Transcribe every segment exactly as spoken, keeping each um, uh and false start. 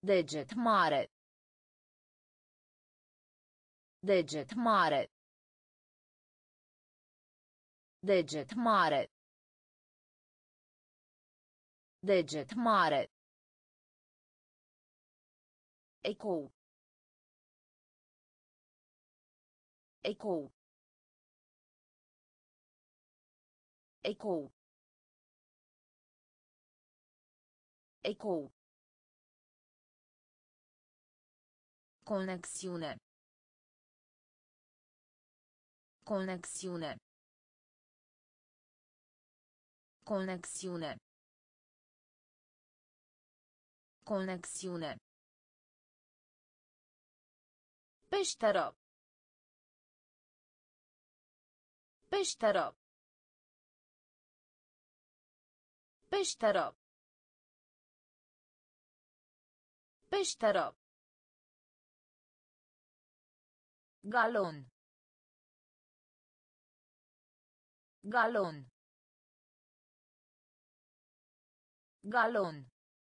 Deget mare. Deget mare. Deget mare. Deget mare. Ecou. Ecou. Ecou. Ecou. Conexiune. Conexiune. Conexiune. Conexiune. Peșteră. Peșteră. Peșteră. Peșteră. Galon. Galon. Galon.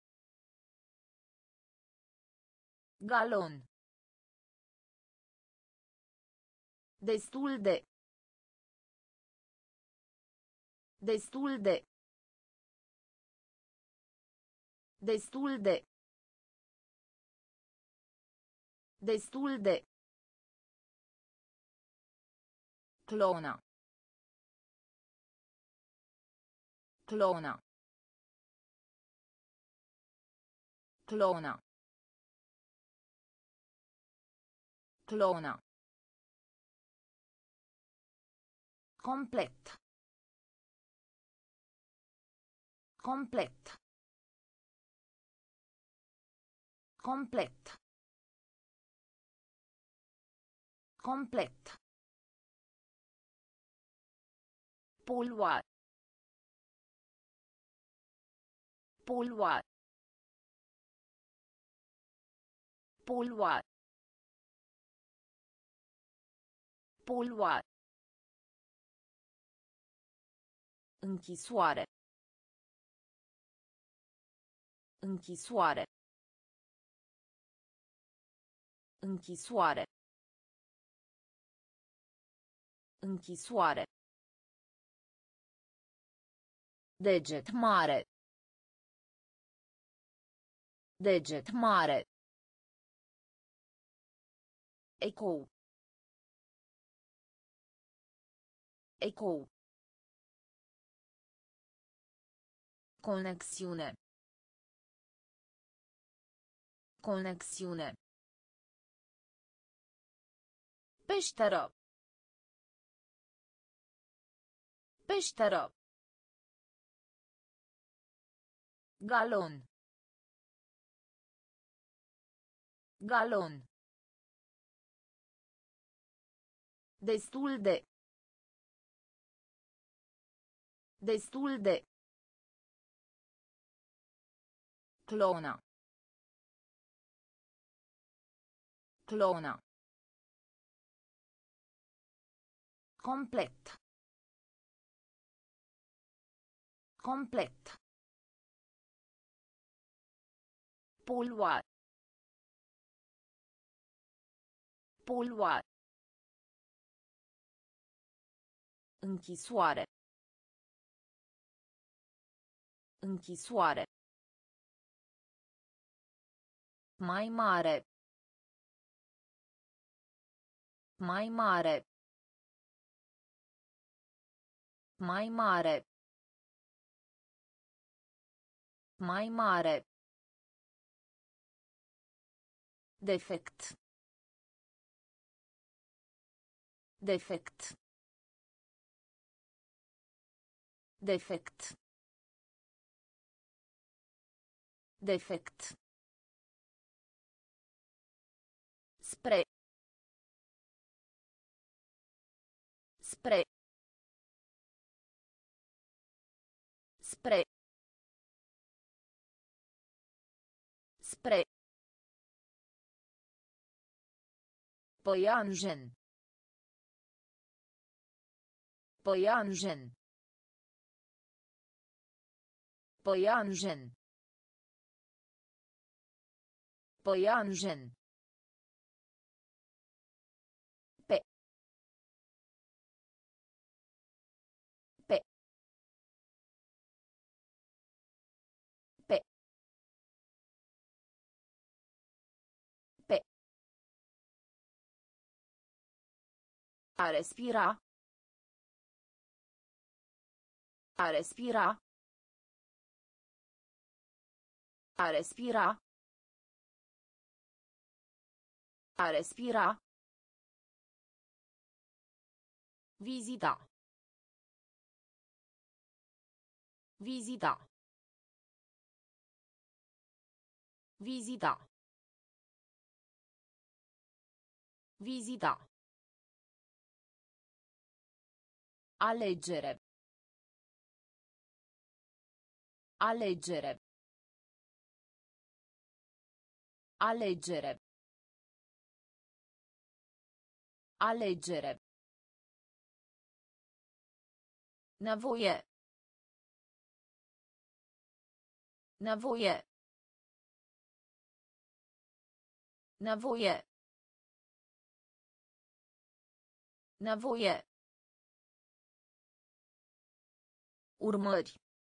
Galon. Destul de. Destul de. Destul de. Destul de. Clona. Clona. Clona. Clona. Complet. Complet. Complet. Complet. Polua. Polua. Polua. Polua. Închisoare. Închisoare. Închisoare. Închisoare. Deget mare. Deget mare. Ecou. Ecou. Conexiune. Conexiune. Peșteră. Peșteră. Galon. Galon. Destul de. Destul de. Clona. Clona. Complet. Complet. Polua. Polua. Închisoare. Închisoare. Mai mare. Mai mare. Mai mare. Mai mare. Defect. Defect. Defect. Defect. Spre. Spre. Spre. Spre. Păianjen. Păianjen. Păianjen. Păianjen. Pe. Pe. Pe. Pe. A respira. A respira. A respira. A respira. Vizita. Vizita. Vizita. Vizita. Alegere. Alegere. Alegere. Alegere. Nevoie. Nevoie. Nevoie. Nevoie. Urmări.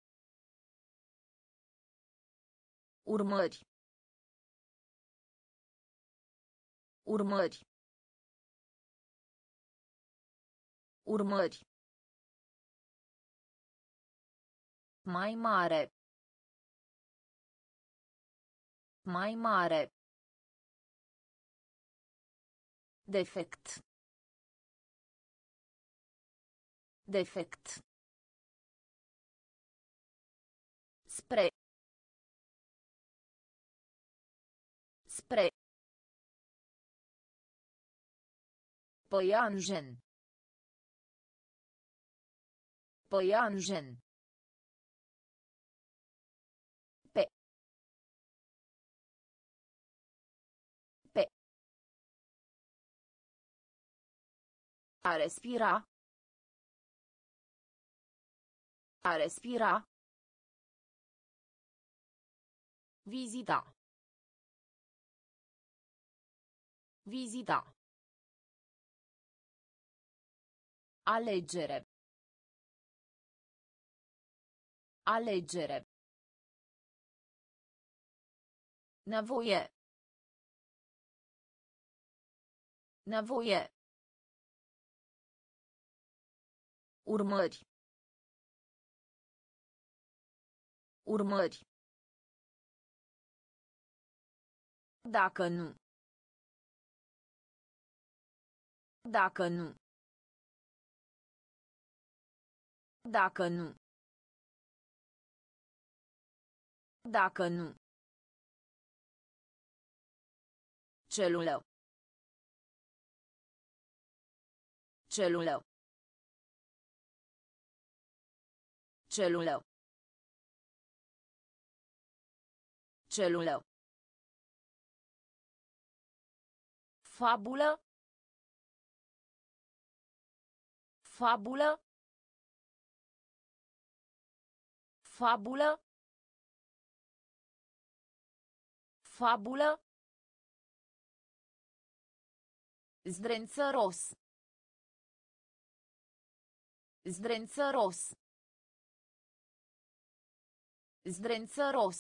Urmări. Urmări. Urmări. Mai mare. Mai mare. Defect. Defect. Spre. Spre. Păianjen. Păianjen. Pe. Pe. A respira. A respira. Vizita. Vizita. Alegere. Alegere. Nevoie. Nevoie. Urmări. Urmări. Dacă nu. Dacă nu. Dacă nu. Dacă nu. Celulă. Celulă. Celulă. Celulă. Fabulă. Fabulă. Fabulă. Fabulă. Zdrențăros. Zdrențăros. Zdrențăros.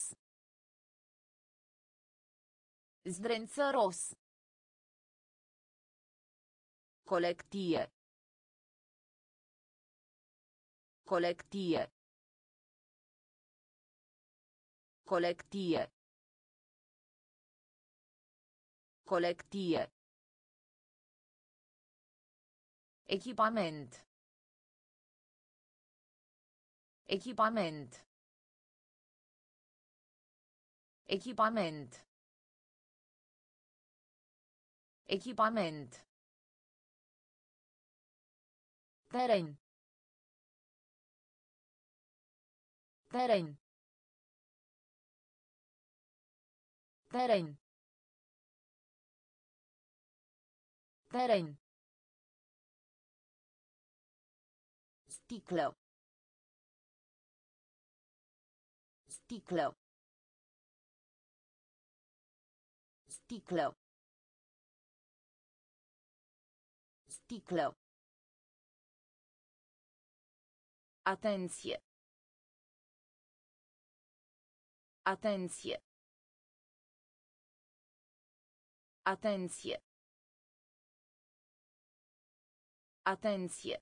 Zdrențăros. Colectie. Colectie. Colectie. Colectie. Echipament. Echipament. Echipament. Echipament. Teren. Teren. Teren. Teren. Sticlă. Sticlă. Sticlă. Sticlă. Atenție. Atenție. Atenție. Atenție.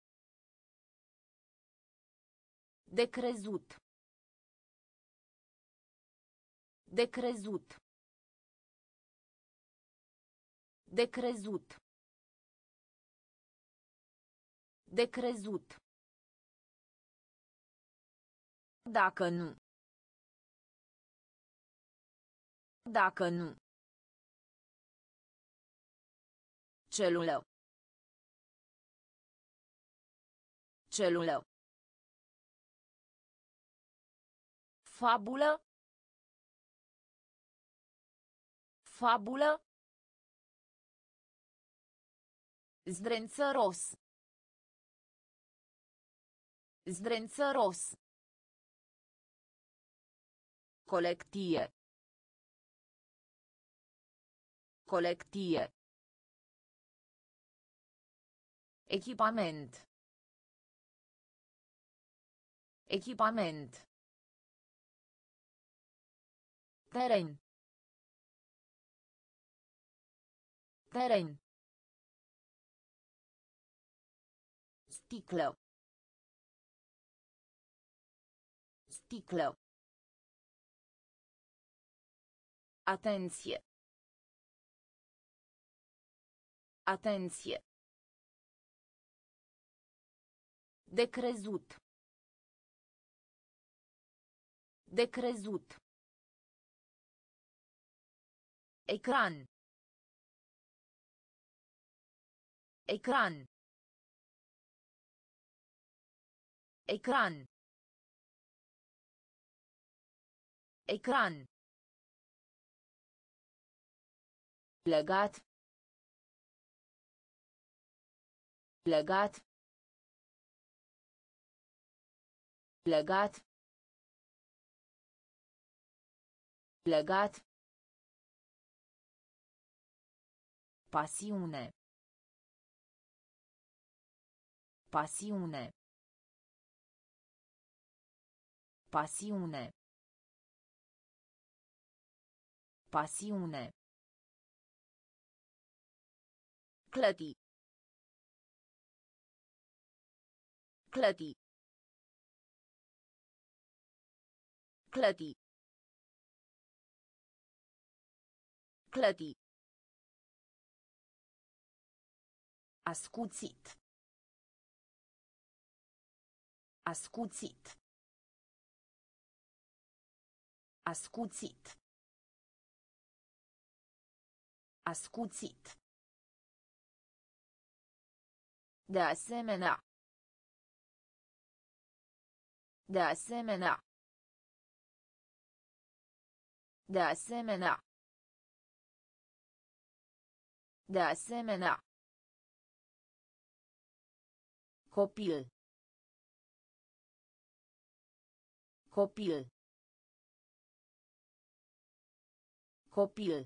De crezut. De crezut. De crezut. De crezut. Dacă nu. Dacă nu. Celulă. Celulă. Fabulă. Fabulă. Zdrențăros. Zdrențăros. Colectie. Colectie. Echipament. Echipament. Teren. Teren. Sticlă. Sticlă. Atenție. Atenție. De crezut. De crezut. Ecran. Ecran. Ecran. Ecran. Legat. Legat. Legat. Legat. Pasiune. Pasiune. Pasiune. Pasiune. Clăti. Clăti. Clăti. Clăti. Ascuțit. Ascuțit. Ascuțit. Ascuțit. De asemenea. De asemenea. De asemenea. De asemenea. Copil. Copil. Copil.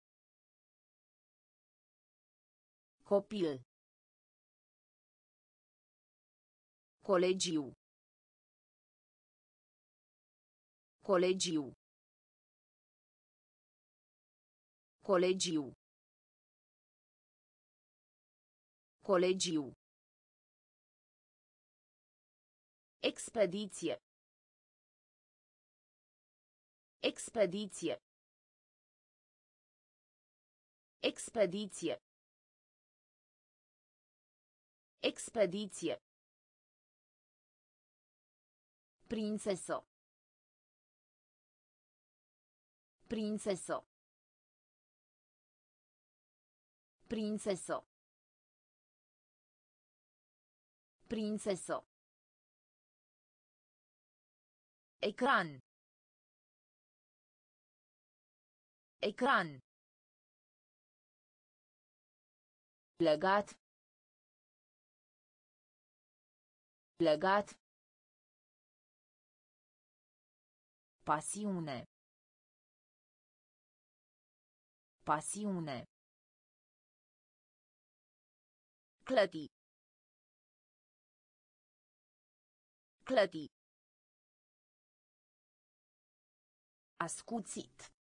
Copil. Colegiu. Colegiu. Colegiu. Colegiu. Expediție. Expediție. Expediție. Expediție. Prințesă. Prințesă. Prințesă. Prințesă. Ecran. Ecran. Legat. Legat. Pasiune. Pasiune. Clăti. Clăti. Ascuțit.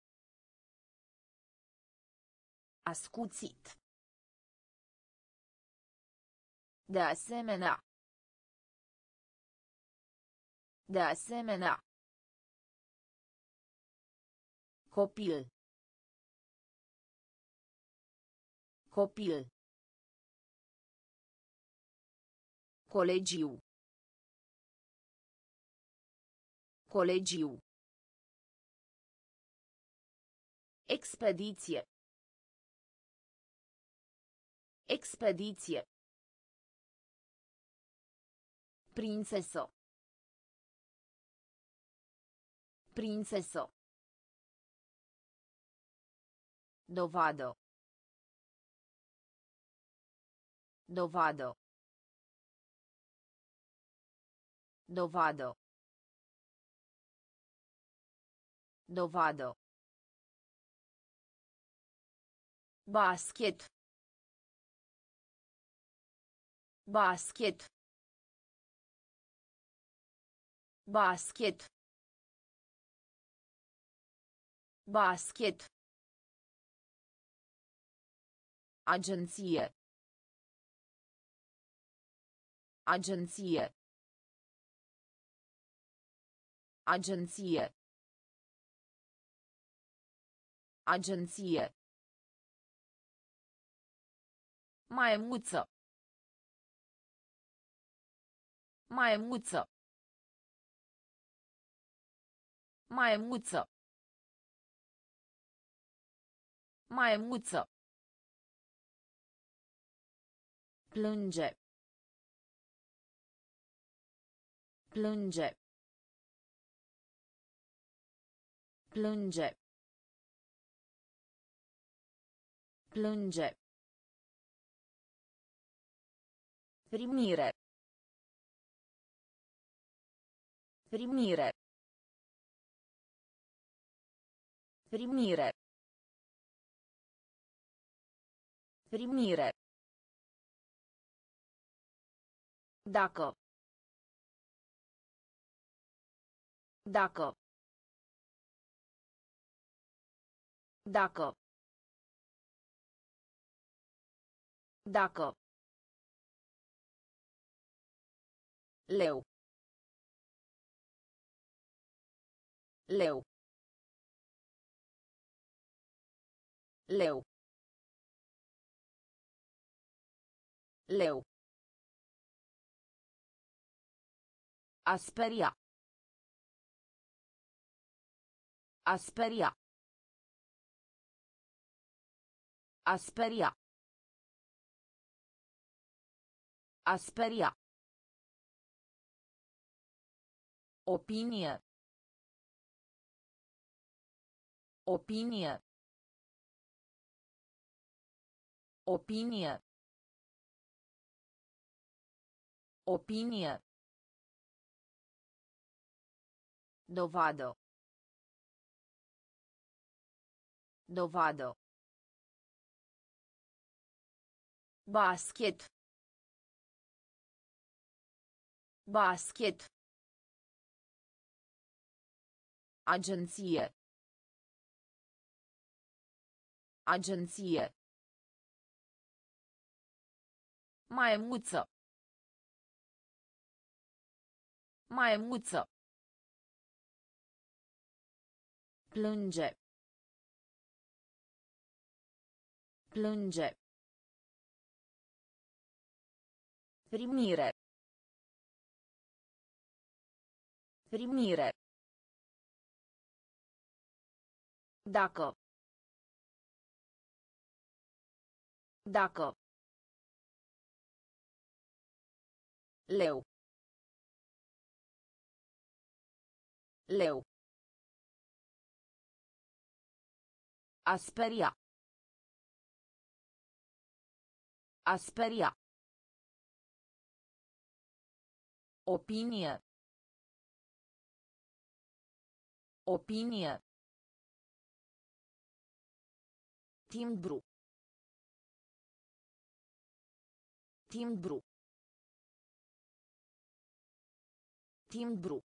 Ascuțit. De asemenea. De asemenea. Copil. Copil. Colegiu. Colegiu. Expediție. Expediție. Prințesă. Prințesă. Dovadă. Dovadă. Dovadă. Dovadă. Basket. Basket. Basket. Basket. Agenție. Agenție. Agenție. Agenție. Maimuță. Maimuță. Maimuță. Maimuță. Plânge. Plânge. Plânge. Plânge. Primire. Primire. Primire. Primire. Dacă. Dacă. Dacă. Dacă. Leu. Leu. Leu. Leu. A speria. A speria. A speria. A speria. Opinie. Opinie. Opinie. Opinie. Dovadă. Dovadă. Basket. Basket. Agenție. Agenție. Maimuță. Maimuță. Plânge. Plânge. Primire. Primire. Dacă. Dacă. Leu. Leu. A speria. A speria. Opinie. Opinie. Timbru. Timbru. Timbru.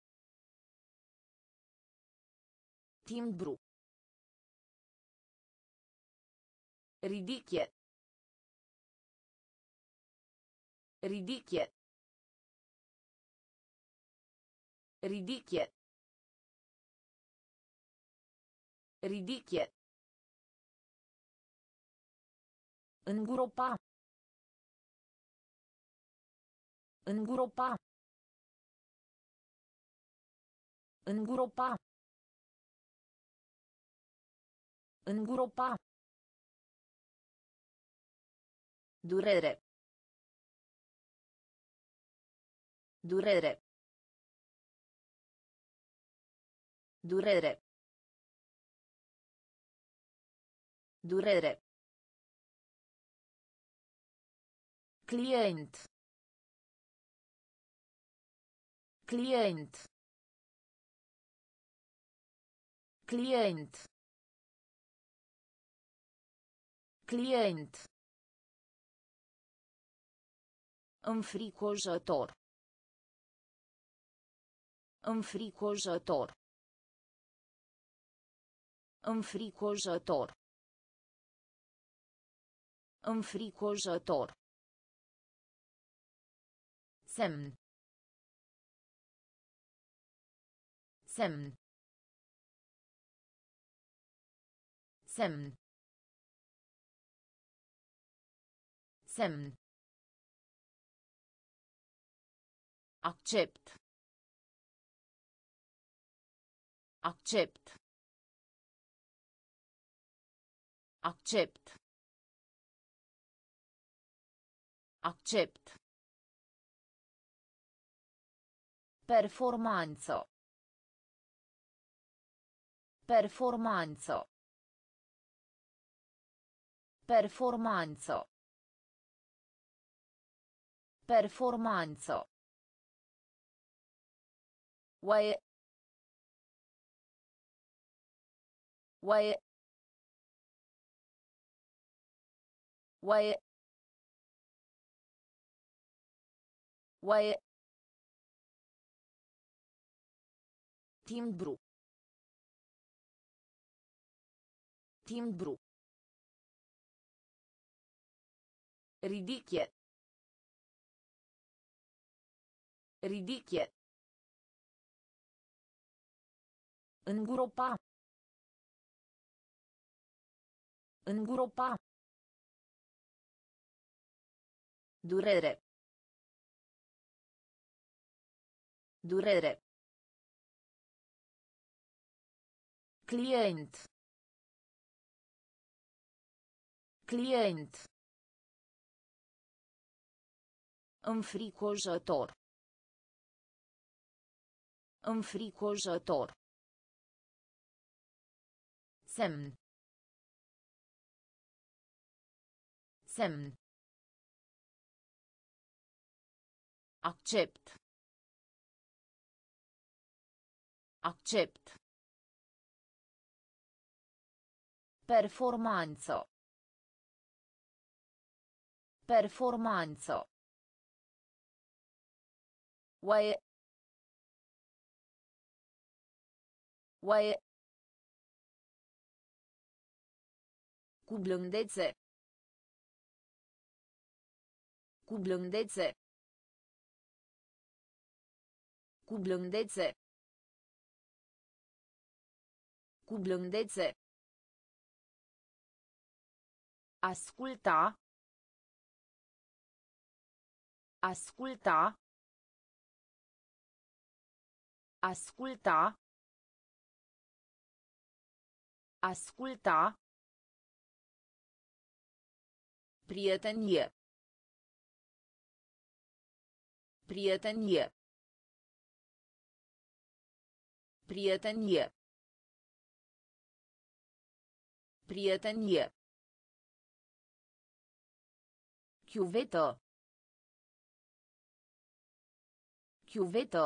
Timbru. Ridichie. Ridichie. Ridichie. Ridichie. Îngropa. Îngropa. Îngropa. Îngropa. Durere. Durere. Durere. Durere. Client. Client. Client. Client. Înfricoșător. Înfricoșător. Înfricoșător. Înfricoșător. Semn. Semn. Semn. Semn. Accept. Accept. Accept. Accept. Performanță. Performanță. Performanță. Performanță. Oaie. Oaie. Oaie. Oaie. Timbru. Timbru. Ridichie. Ridichie. Îngropa. Îngropa. Durere. Durere. Client. Client. Înfricoșător. Înfricoșător. Semn. Semn. Accept. Accept. Performanță. Performanță. Oaie. Oaie. Cu blândețe. Cu blândețe. Cu blândețe. Cu blândețe. Asculta. Asculta. Asculta. Asculta. Prietenie. Prietenie. Prietenie. Prietenie. Chiuvetă. Chiuvetă.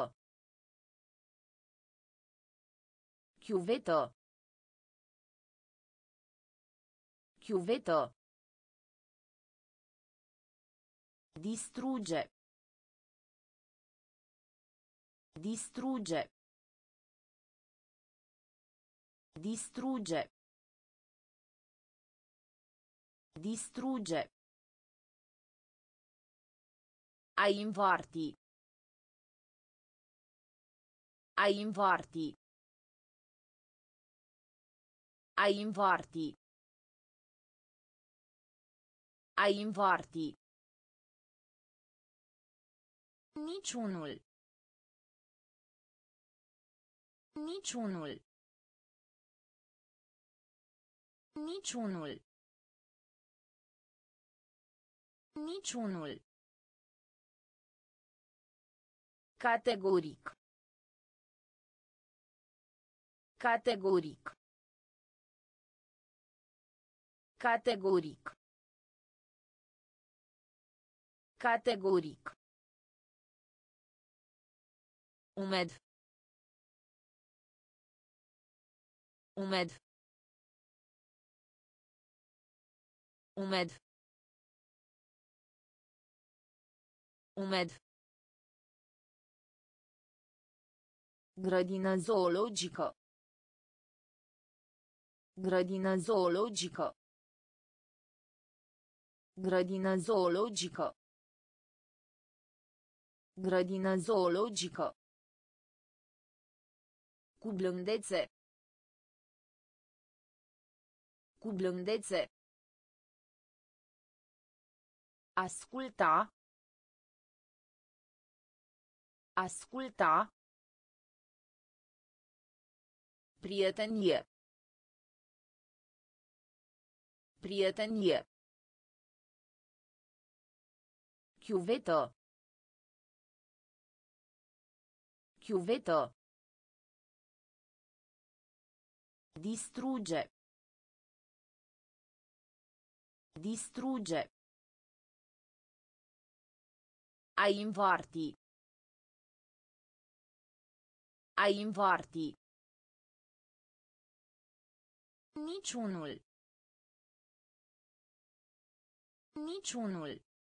Chiuvetă. Chiuvetă. Distrugge. Distrugge. Distrugge. Distrugge. A invarti. A invarti. A invarti. A invarti. Niciunul. Niciunul. Niciunul. Niciunul. Categoric. Categoric. Categoric. Categoric. Umed. Umed. Umed. Umed. Grădină zoologică. Grădină zoologică. Grădină zoologică. Grădină zoologică. Cu blândețe. Cu blândețe. Asculta. Asculta. Prietenie. Prietenie. Chiuvetă. Chiuvetă. Distrugge. Distrugge. A invarti. A invarti. Niciunul. Niciunul.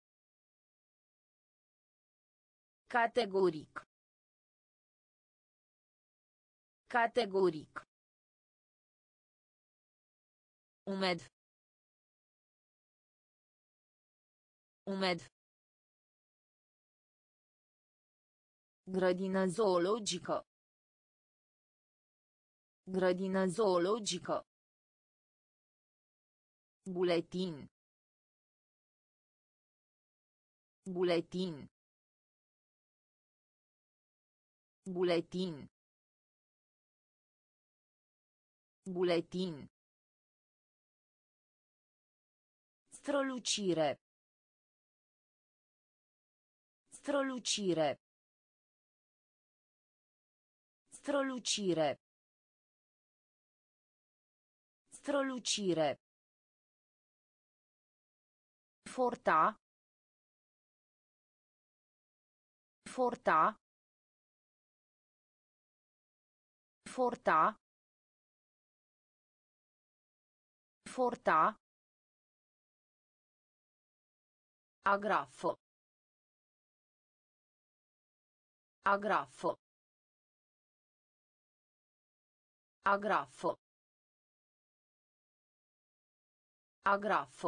Categoric. Categoric. Umed. Umed. Grădină zoologică. Grădină zoologică. Buletin. Buletin. Buletin. Buletin. Strălucire. Strălucire. Strălucire. Strălucire. Forta. Forta. Forta. Forta. Agrafo. Agrafo. Agrafo. Agrafo.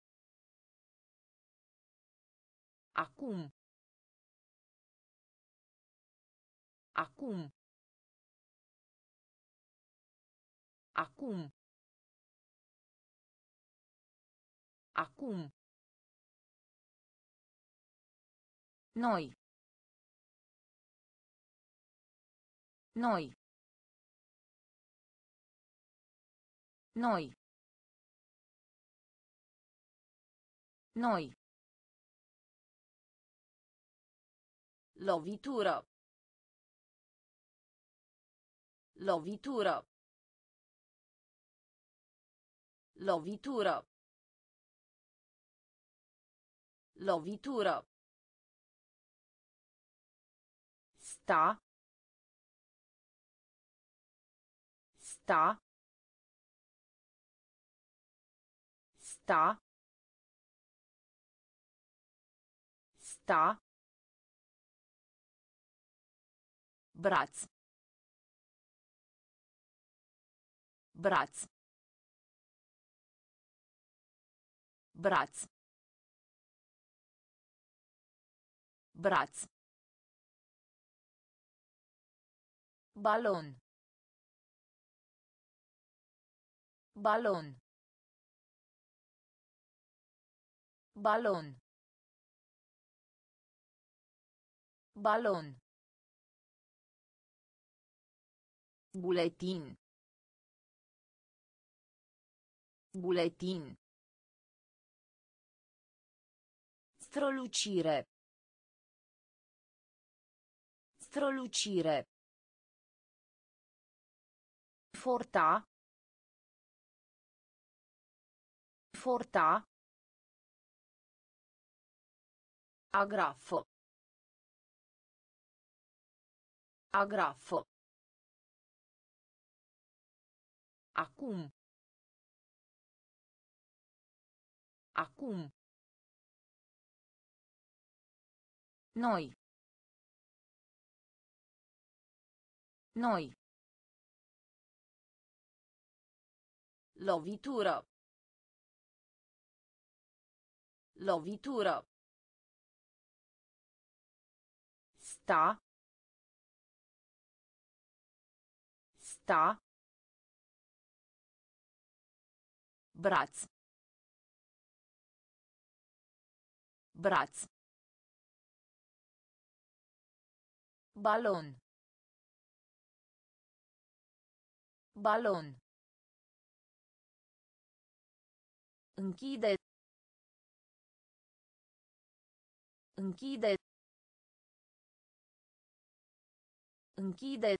Acum. Acum. Acum. Acum. Noi. Noi. Noi. Noi. Lovitură. Lovitură. Lovitură. Lovitură. Sta. Sta. sta, sta, braț, braț, braț, braț, balon, balon, balon, balon, buletin, buletin, strălucire, strălucire, forta, forta, agrafo, agrafo, acum, acum, noi, noi, lovitură, lovitură, sta, sta, braț, braț, balon, balon, închide, închide, închide,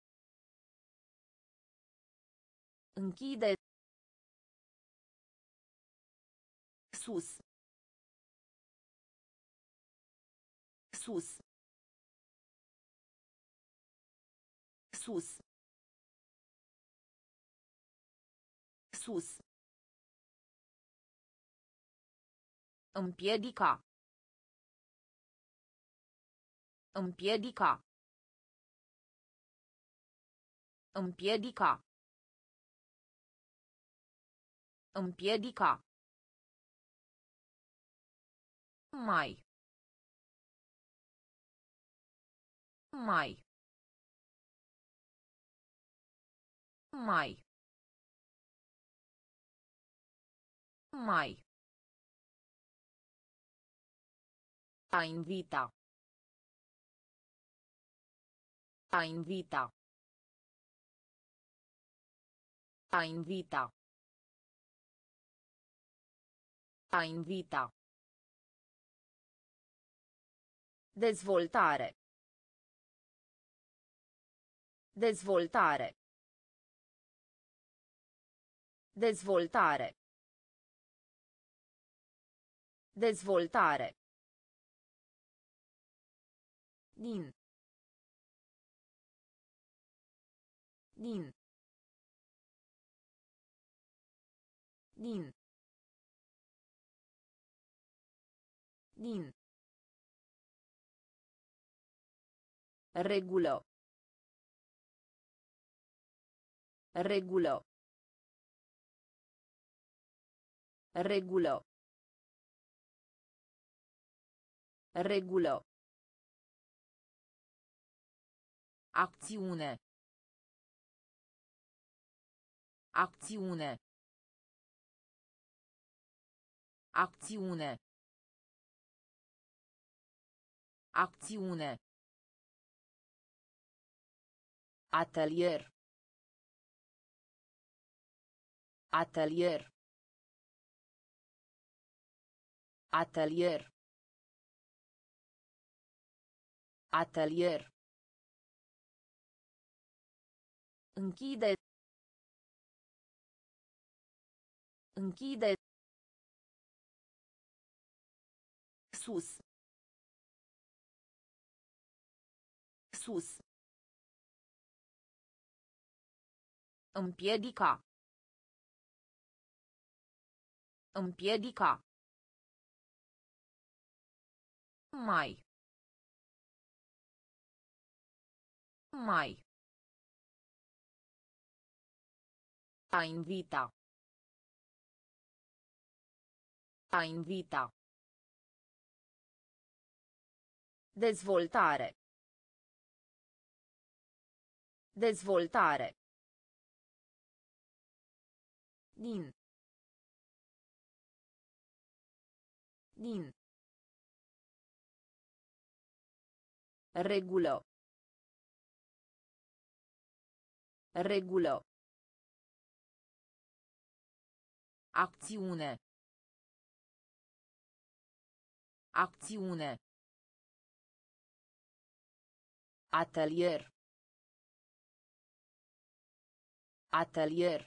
închide, sus, sus, sus, sus, împiedica, împiedica, împiedica, împiedica, mai, mai, mai, mai, a invita, a invita, a invita, a invita, dezvoltare, dezvoltare, dezvoltare, dezvoltare, din, din, din, din, regulă, regulă, regulă, regulă, acțiune, acțiune, acțiune, acțiune, atelier, atelier, atelier, atelier, închide, închide, sus, sus, împiedica, Împiedica. Mai. Mai. A invita. A invita. Dezvoltare. Dezvoltare. Din. Din. Regulă. Regulă. Acțiune. Acțiune. Atelier. Atelier.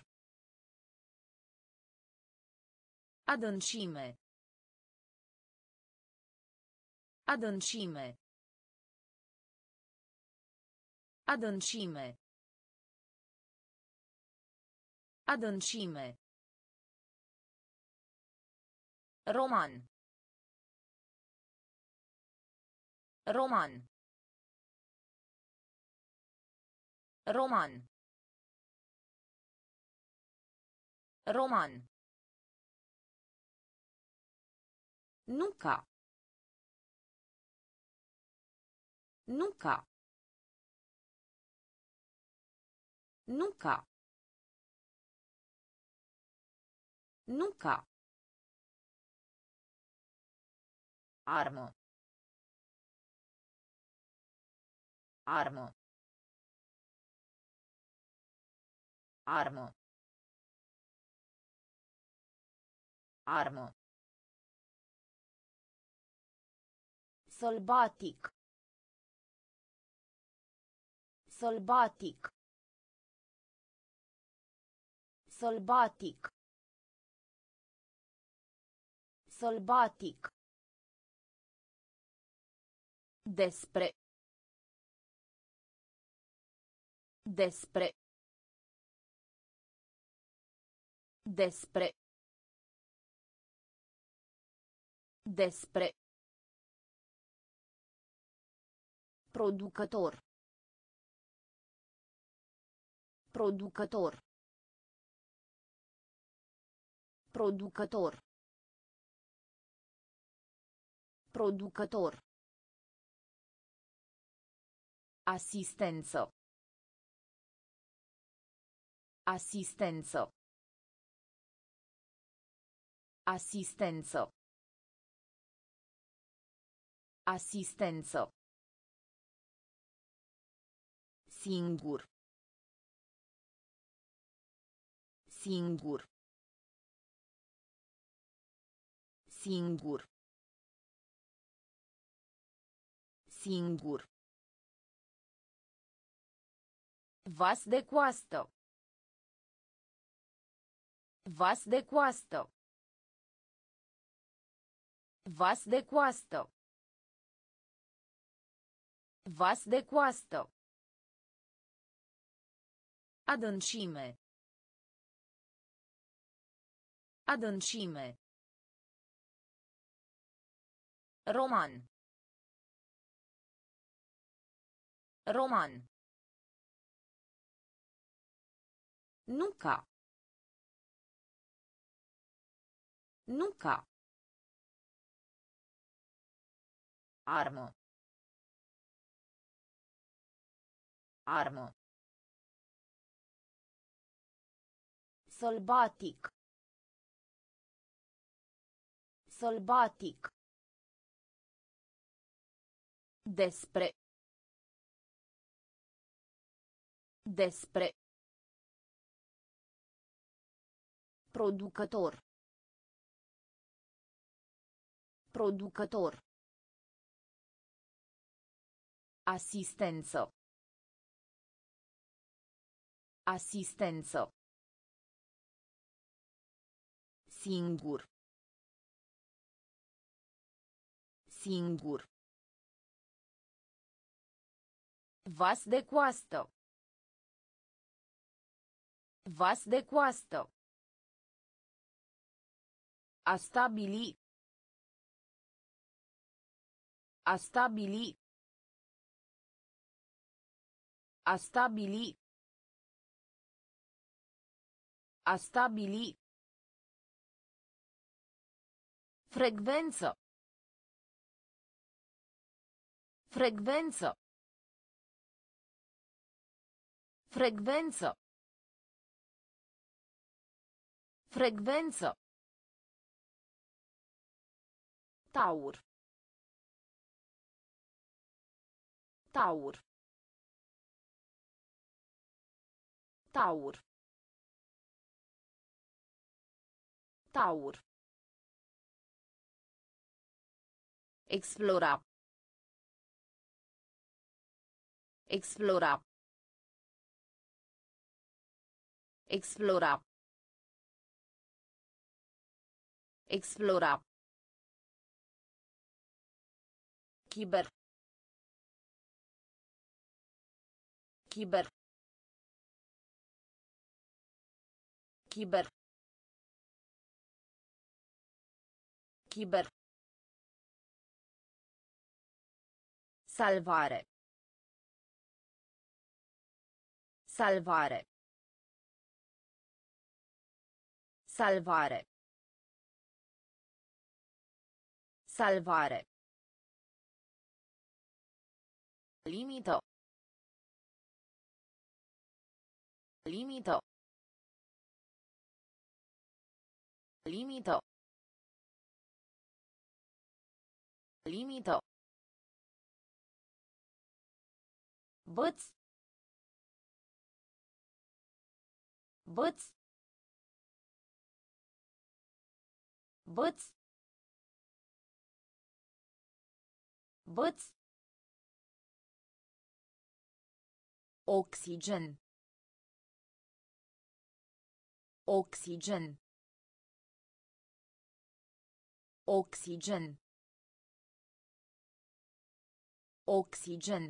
Adâncime. Adâncime. Adâncime. Adâncime. Roman. Roman. Roman. Roman. Nunca. Nunca. Nunca. Nunca. Armă. Armă. Armă. Armă. Sălbatic. Sălbatic. Sălbatic. Sălbatic. Despre. Despre. Despre. Despre. Producător. Producător. Producător. Producător. Asistență. Asistență. Asistență. Asistență. Singur. Singur. Singur. Singur. Vas de coastă. Vas de coastă. Vas de coastă. Vas de coastă. Adâncime. Adâncime. Roman. Roman. Nunca. Nunca. Armă. Armă. Sălbatic. Sălbatic. Despre. Despre. Producător. Producător. Asistență. Asistență. Singur. Singur. Vas de coastă. Vas de coastă. A stabili. A stabili. A stabili. A stabili. Frecvență. Frecvență. Frecvență. Frecvență. Taur. Taur. Taur. Taur. Explora. Explora. Explora. Explora. Chiber. Chiber. Chiber. Chiber. Salvare. Salvare. Salvare. Salvare. Limito. Limito. Limito. Limito. Băț. Băț. Băț. Băț. Oxigen. Oxigen. Oxigen. Oxigen.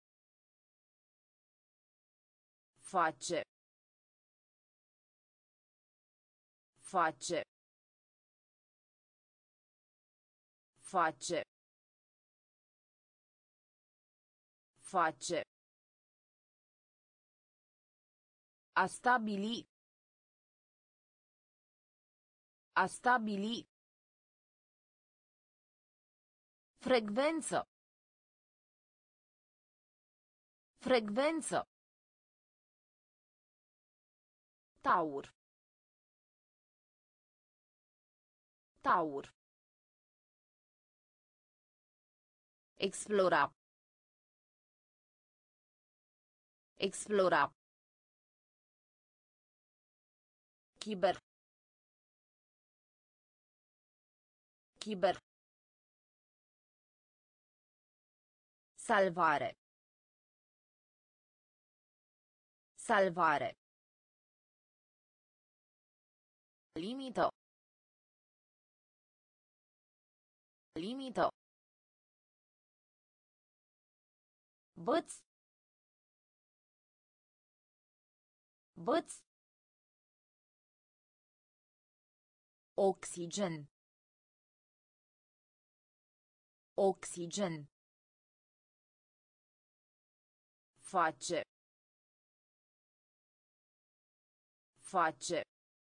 Face. Face. Face. Face. A stabili. A stabili. Frecvență. Frecvență. Taur. Taur. Explora. Explora. Chiber. Chiber. Salvare. Salvare. Limito. Limito. Băț. Băț. Oxigen. Oxigen. Face. Face.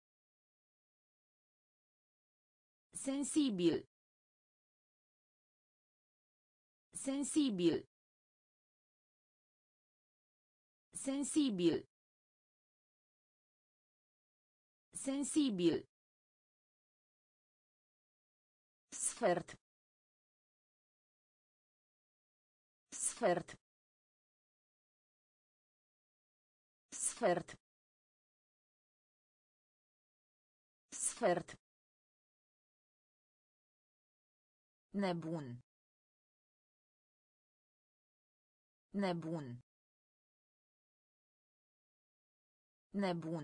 Sensibil. Sensibil. Sensibil. Sensibil. Sfert. Sfert. Sfert. Sfert. Nebun. Nebun. Nebun.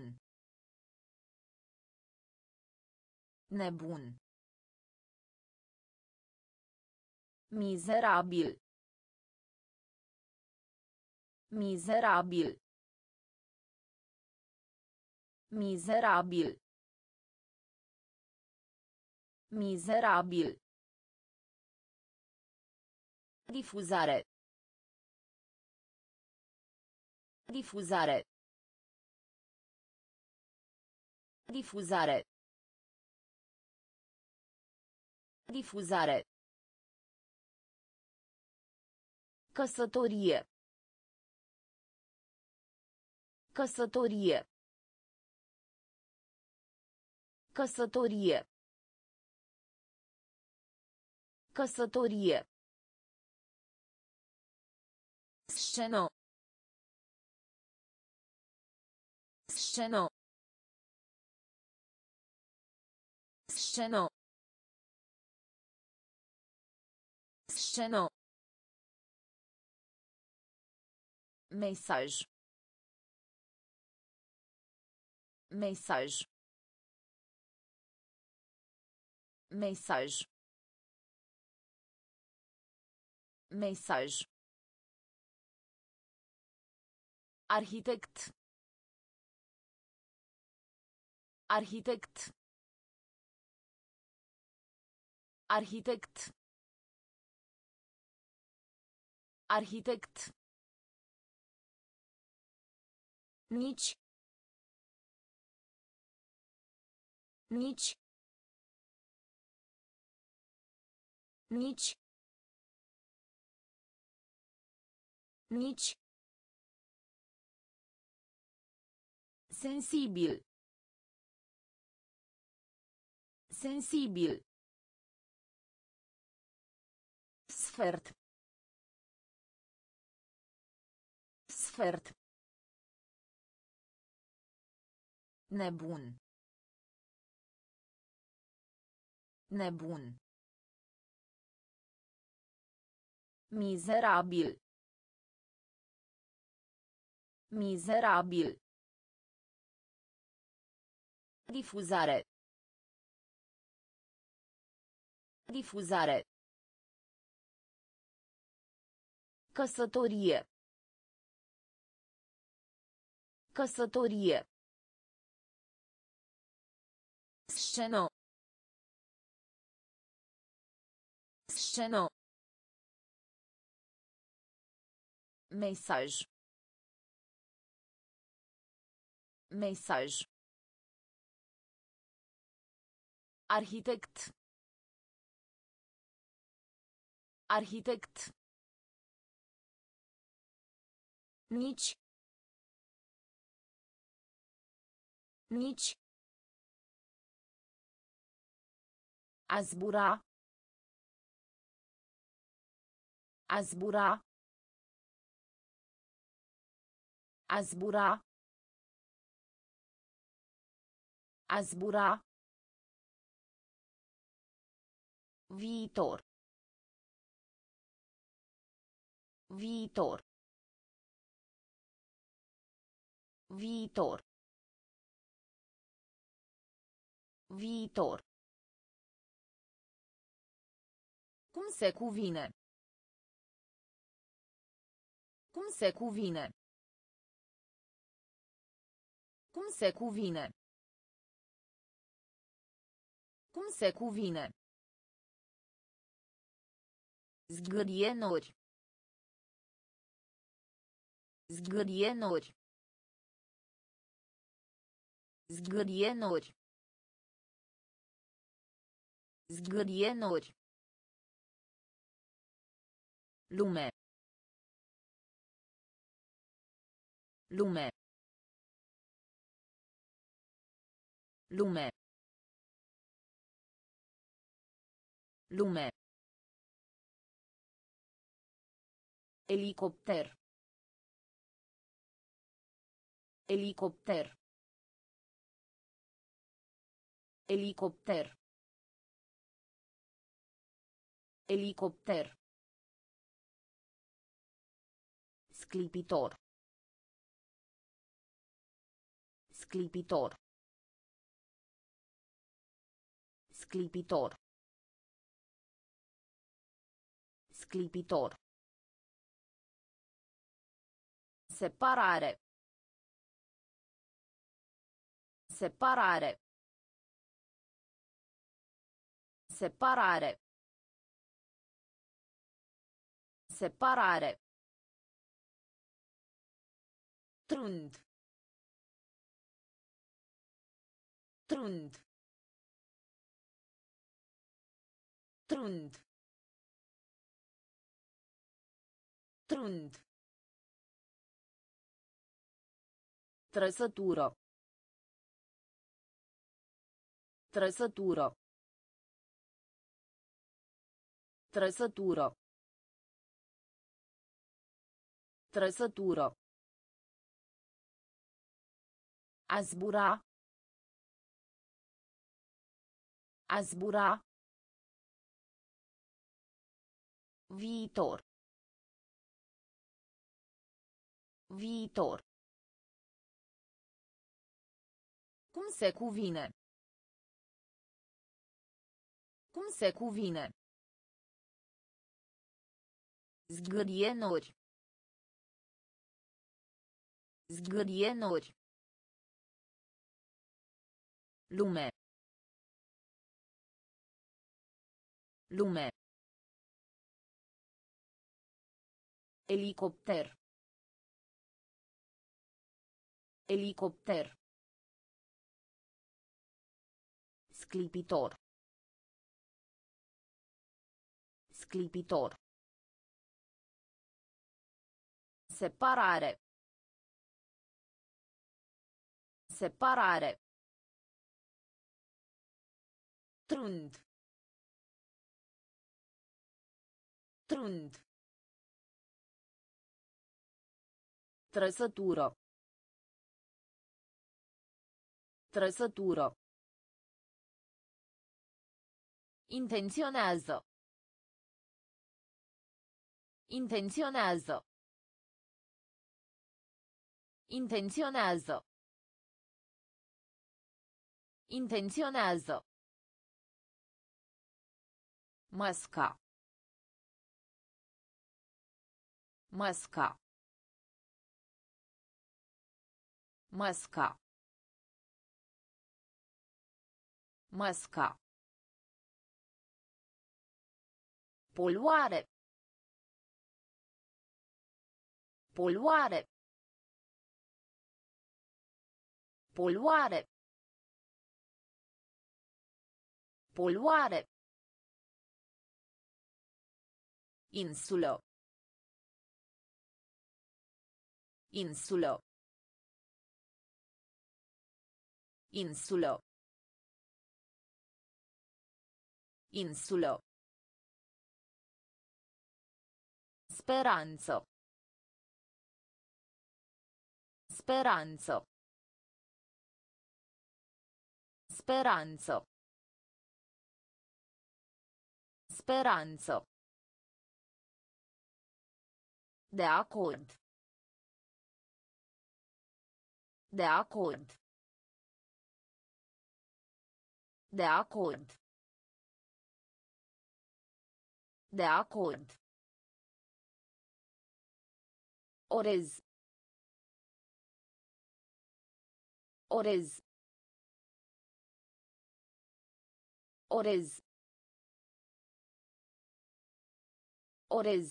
Nebun. Mizerabil. Mizerabil. Mizerabil. Mizerabil. Difuzare. Difuzare. Difuzare. Difuzare. Căsătorie. Căsătorie. Căsătorie. Căsătorie. Sceno. Sceno. Sceno. Sceno. Mesaj. Mesaj. Mesaj. Mesaj. Arhitect. Arhitect. Arhitect. Arhitect. Nici. Nici. Nici. Nici. Sensibil. Sensibil. Sfert. Sfert. Nebun. Nebun. Mizerabil. Mizerabil. Difuzare. Difuzare. Căsătorie. Căsătorie. Sceno. Sceno. Mesaj. Mesaj. Arhitect. Arhitect. Nici. Nici. A zbura. A zbura. A zbura. A zbura. Viitor. Viitor. Viitor. Viitor. Cum se cuvine? Cum se cuvine? Cum se cuvine? Cum se cuvine? Zgârienuri. Zgârienuri. Zgârienuri. Zgârienuri. Lume. Lume. Lume. Lume. Elicopter. Elicopter. Elicopter. Elicopter. Sclipitor. Sclipitor. Sclipitor. Sclipitor. Separare. Separare. Separare. Separare. Trund. Trund. Trund. Trund. Trăsătură. Trăsătură. Trăsătură. Trăsătură. A zbura. A zbura. Viitor. Viitor. Cum se cuvine? Cum se cuvine? Zgârienuri. Zgârienuri. Lume. Lume. Elicopter. Elicopter. Sclipitor. Sclipitor. Separare. Separare. Trund. Trund. Trăsătură. Trăsătură. Intenționează. Intenționează. Intenționează. Intenționează. Masca. Masca. Masca. Masca. Poluare. Poluare. Poluare. Poluare. Insulă. Insulă. Insulă. Insulă. Speranță. Speranță. Speranță. Speranță. De acord. De acord. De acord. De acord. Orez. Orez. Orez. Orez.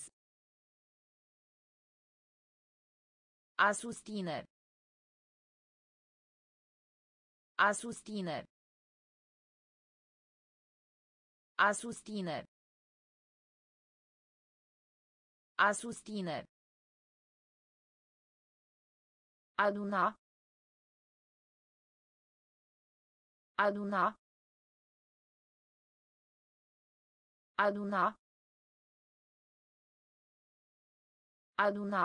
A susține. A susține. A susține. A susține. Aduna. Aduna. Aduna. Aduna.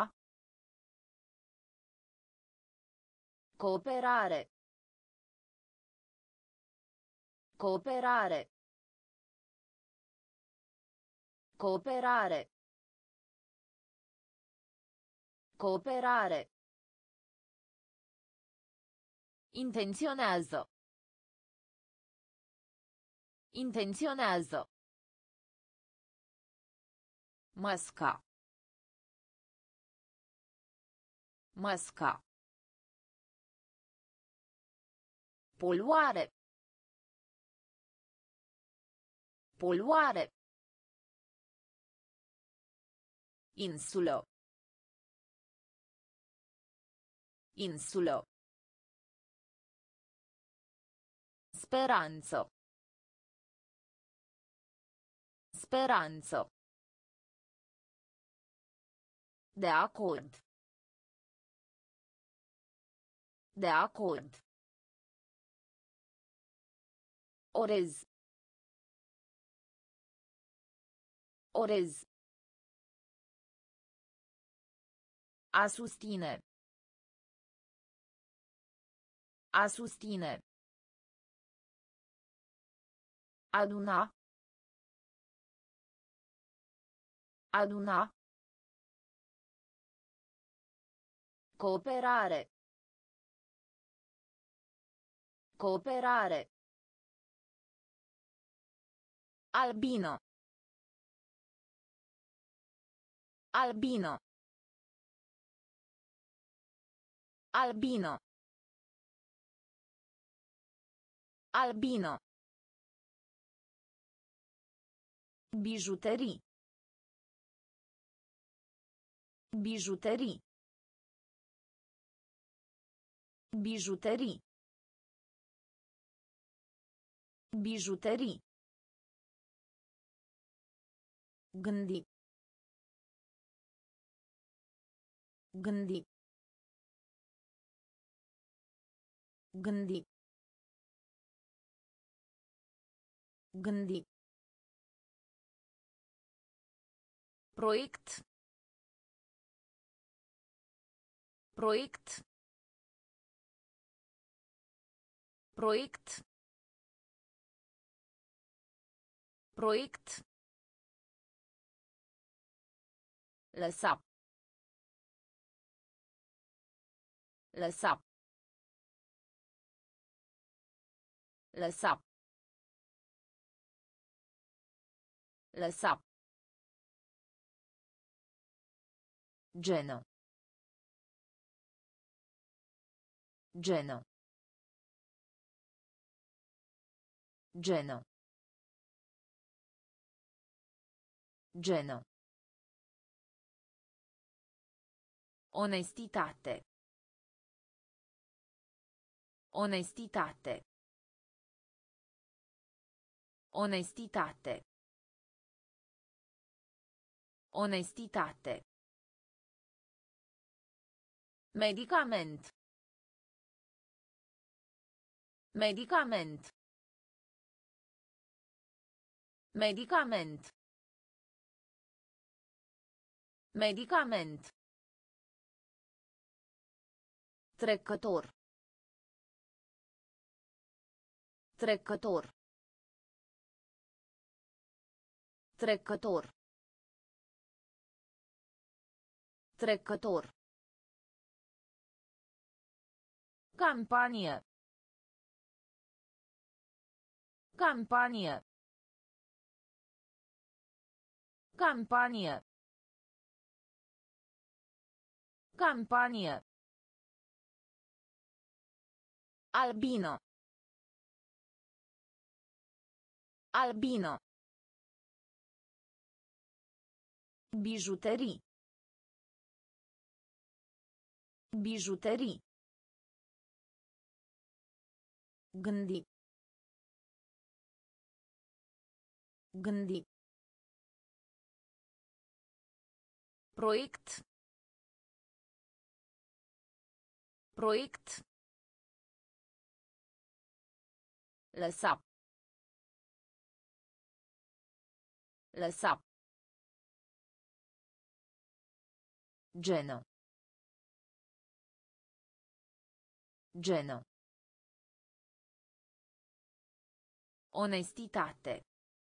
Cooperare. Cooperare. Cooperare. Cooperare. Intenționează. Intenționează. Masca. Masca. Poluare. Poluare. Insulă. Insulă. Speranță. Speranță. De acord. De acord. Orez. Orez. A susține. A susține. Aduna. Aduna. Cooperare. Cooperare. Albino. Albino. Albino. Albino. Bijuterii. Bijuterii. Bijuterii. Bijuterii. Gândi. Gândi. Gândi. Gândi. Proiect. Proiect. Proiect. Proiect. Lăsa. Lăsa. Lăsa. Lăsa. Genă. Genă. Genă. Genă. Onestitate. Onestitate. Onestitate. Onestitate. Medicament. Medicament. Medicament. Medicament. Trecător. Trecător. Trecător. Trecător. Campanie. Campanie. Campanie. Campanie. Albino. Albino. Bijuterii. Bijuterii. Gândi. Gândi. Proiect. Proiect. Lăsa. Lăsa. Genă. Genă. Onestitate.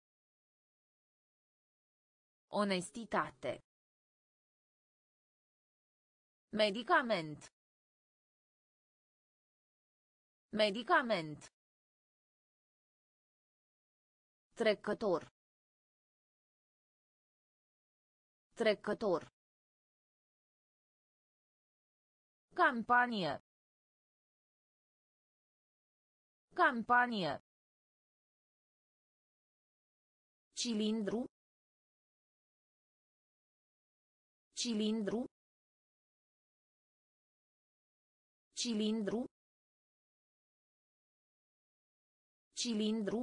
Onestitate. Medicament. Medicament. Trecător. Trecător. Campanie. Campanie. Cilindru. Cilindru. Cilindru. Cilindru.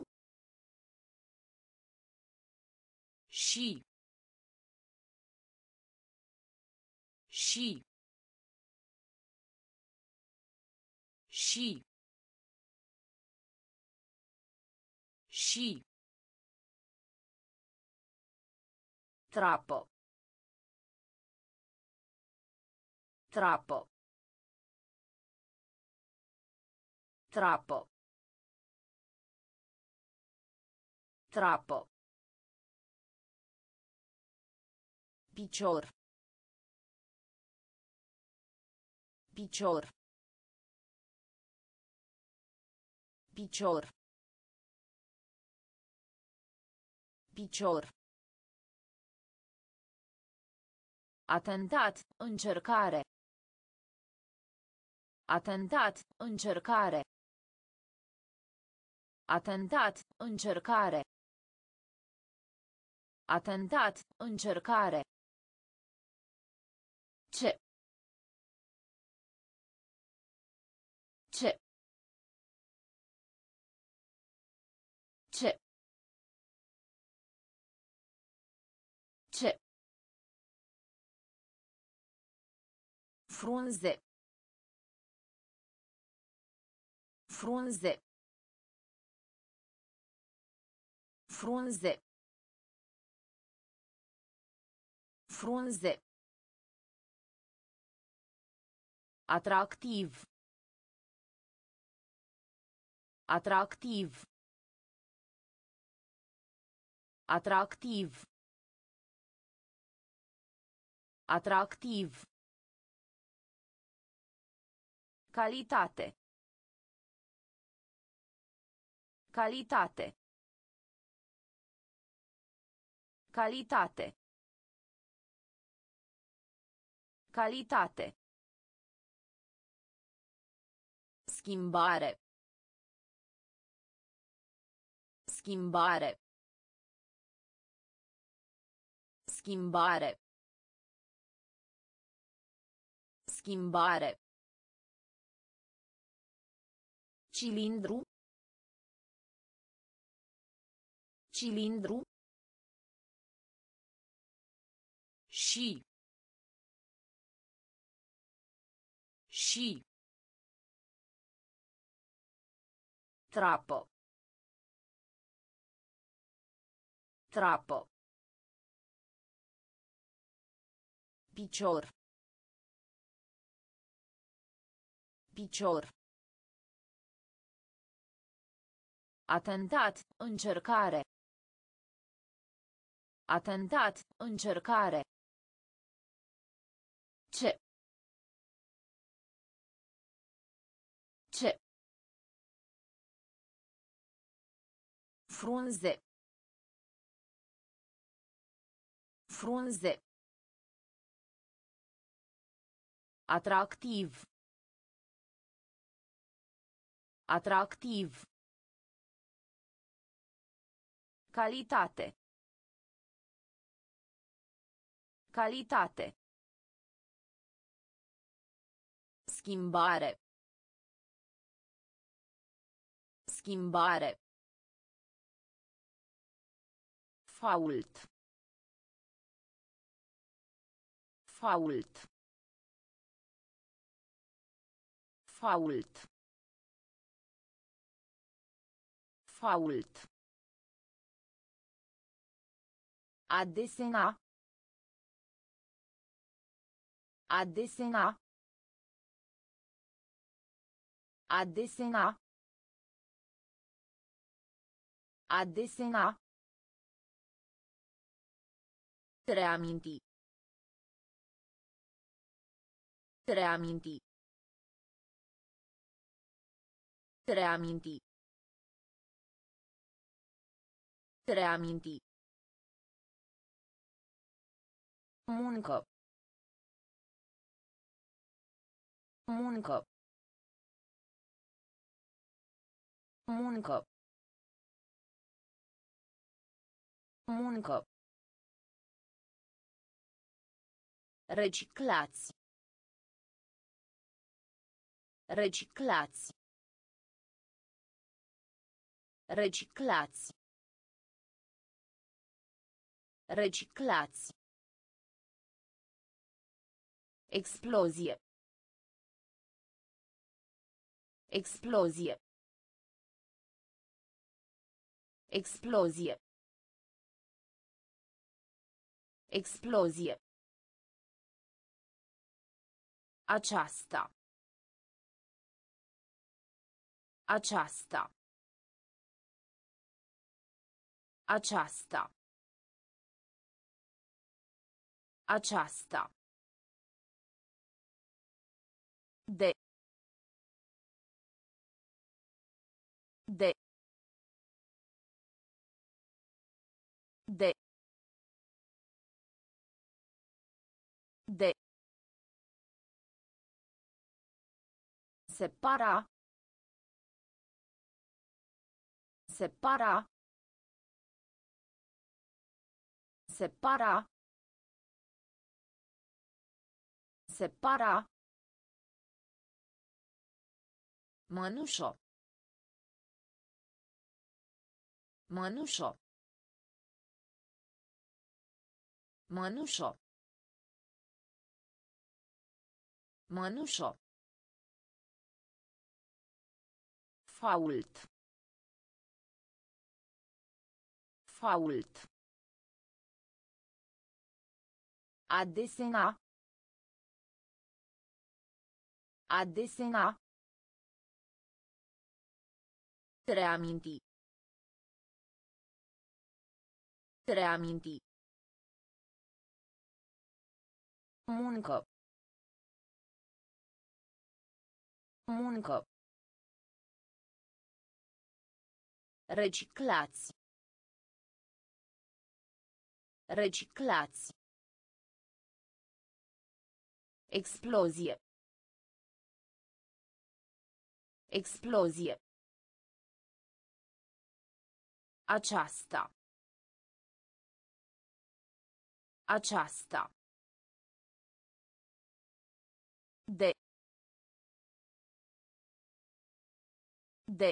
Și. Și. Și. Și. Trapă. Trapă. Trapă. Trapă. Picior. Picior. Picior. Picior. Atentat, încercare. Atentat, încercare. Atentat, încercare. Atentat, încercare. Ce? Ce? Ce? Ce? Frunze. Frunze. Frunze. Frunze. Atractiv. Atractiv. Atractiv. Atractiv. Calitate. Calitate. Calitate. Calitate. Schimbare. Schimbare. Schimbare. Schimbare. Cilindru. Cilindru. Și. Și. Trapă. Trapă. Picior. Picior. Atentat, încercare. Atentat, încercare. Ce? Ce? Frunze. Frunze. Atractiv. Atractiv. Calitate. Calitate. Schimbare. Schimbare. Fault. Fault. Fault. Fault. A desena. A desena. A desena. A desena. Reaminti. Reaminti. Reaminti. Reaminti. Muncă. Muncă. Muncă. Muncă. Reciclați. Reciclați. Reciclați. Reciclați. Explozie. Explozie. Explozie. Explozie. Aceasta. Aceasta. Aceasta. Aceasta. De. De. De. De. Separa. Separa. Separa. Separa. Mănușo. Mănușo. Mănușo. Mănușo. Fault. Fault. A desena. A desena. Reaminti. Reaminti. Muncă. Muncă. Reciclați. Reciclați. Explozie. Explozie. Aceasta. Aceasta. De. De.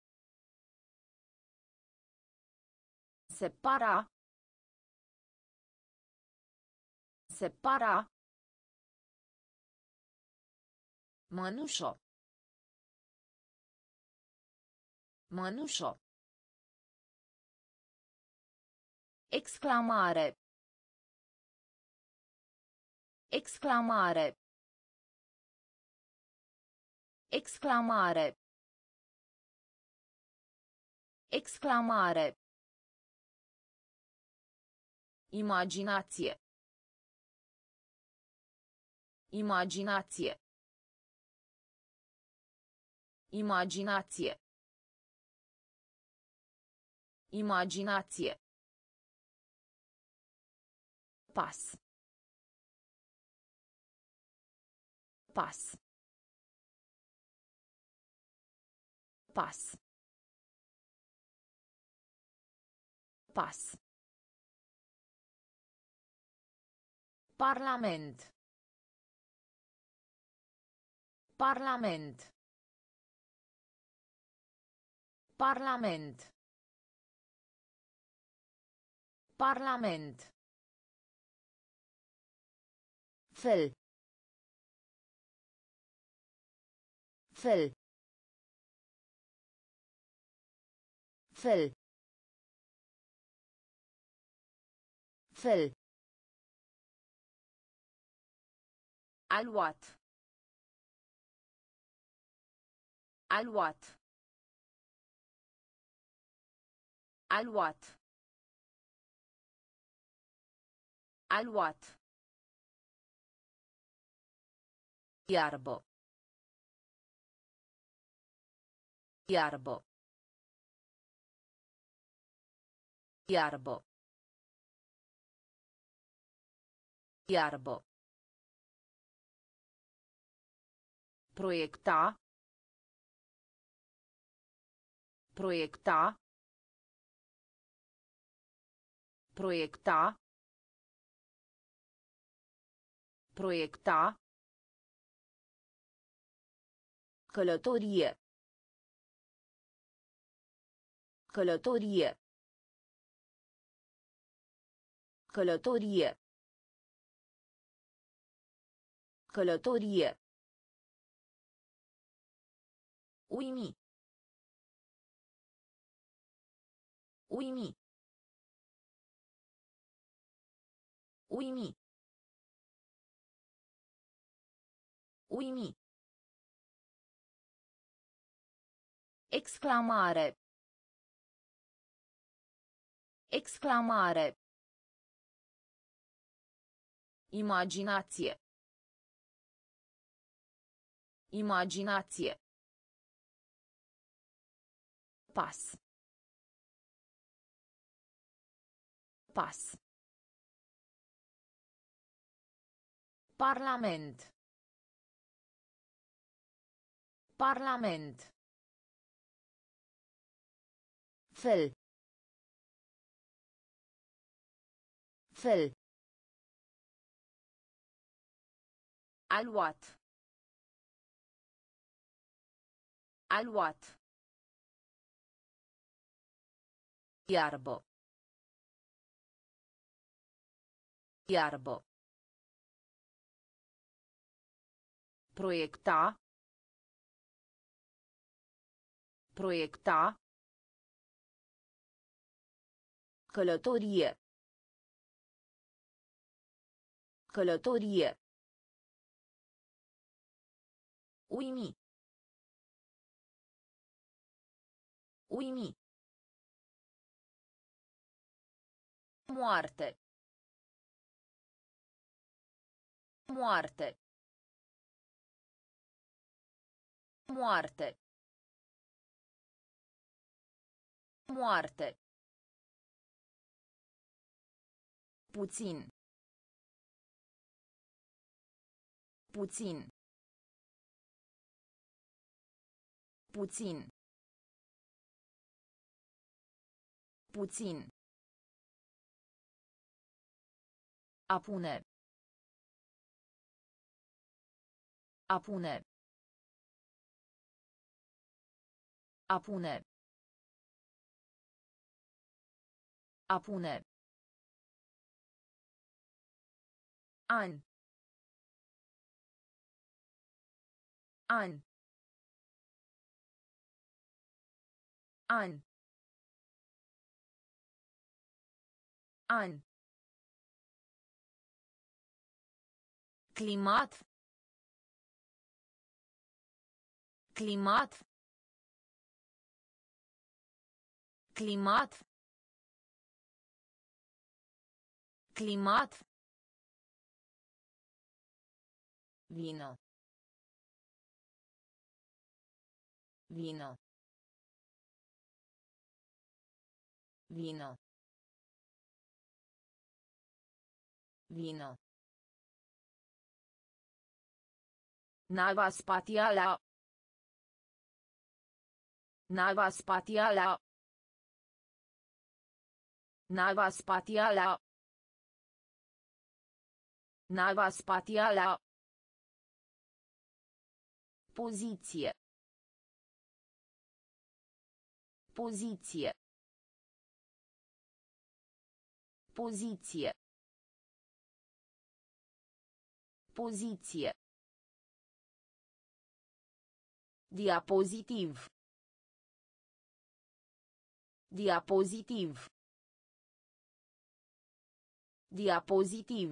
Separa. Separa. Mănușo. Mănușo. Exclamare. Exclamare. Exclamare. Exclamare. Imaginație. Imaginație. Imaginație. Imaginație. Pas. Pas. Pas. Pas. Parlament. Parlament. Parlament. Parlament. Fel. Fel. Fel. Fel. Aluat. Aluat. Aluat. Aluat. Iarbă. Iarbă. Iarbă. Iarbă. Proiecta. Proiecta. Proiecta. Proiecta. Călătorie. Călătorie. Călătorie. Călătorie. Uimi. Uimi. Uimi. Uimi. Exclamare. Exclamare. Imaginație. Imaginație. Pas. Pas. Parlament. Parlament. Fel. Fel. Aluat. Aluat. Iarbă. Iarbă. Proiecta. Proiecta. Călătorie. Călătorie. Uimi. Uimi. Moarte. Moarte. Moarte. Moarte. Puțin. Puțin. Puțin. Puțin. A pune. A pune. A pune. A pune. An. An. An. An. Climat. Climat. Climat. Climat. Vino. Vino. Vino. Vino. Nava spațială. Nava spațială. Nava spațială. Nava spațială. Poziție. Poziție. Poziție. Poziție. Diapozitiv. Diapozitiv. Diapozitiv.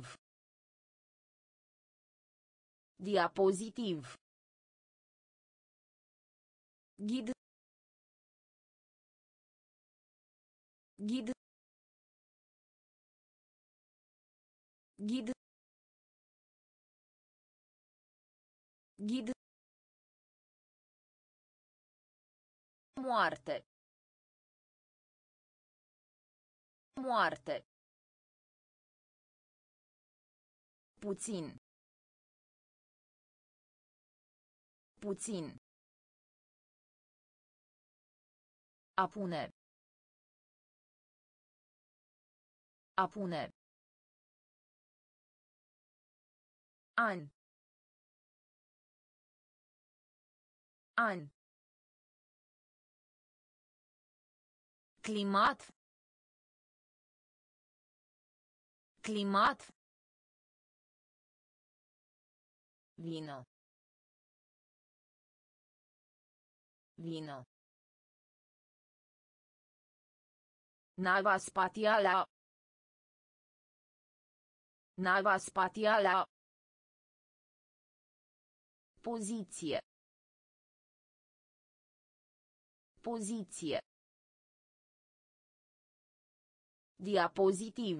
Diapozitiv. Ghid. Ghid. Ghid. Ghid. Moarte. Moarte. Puțin. Puțin. A pune. A pune. An. An. Climat. Climat. Vino. Vino. Nava spațială. Nava spațială. Poziție. Poziție. Diapozitiv.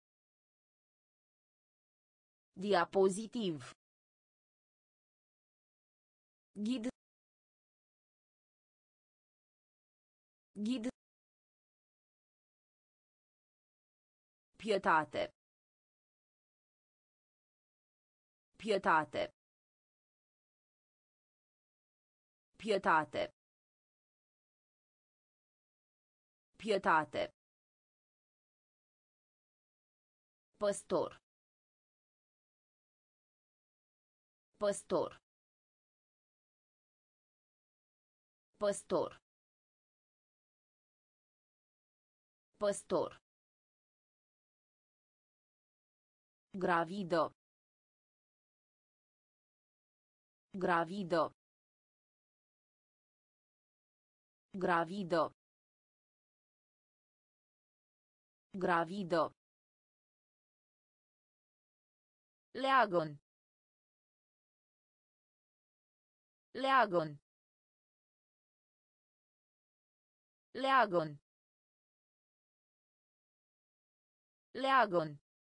Diapozitiv. Ghid. Ghid. Pietate. Pietate. Pietate. Pietate. Păstor. Păstor. Păstor. Păstor. Gravidă. Gravidă. Gravidă. Gravidă. Leagăn. Leagăn. Leagăn. Leagăn.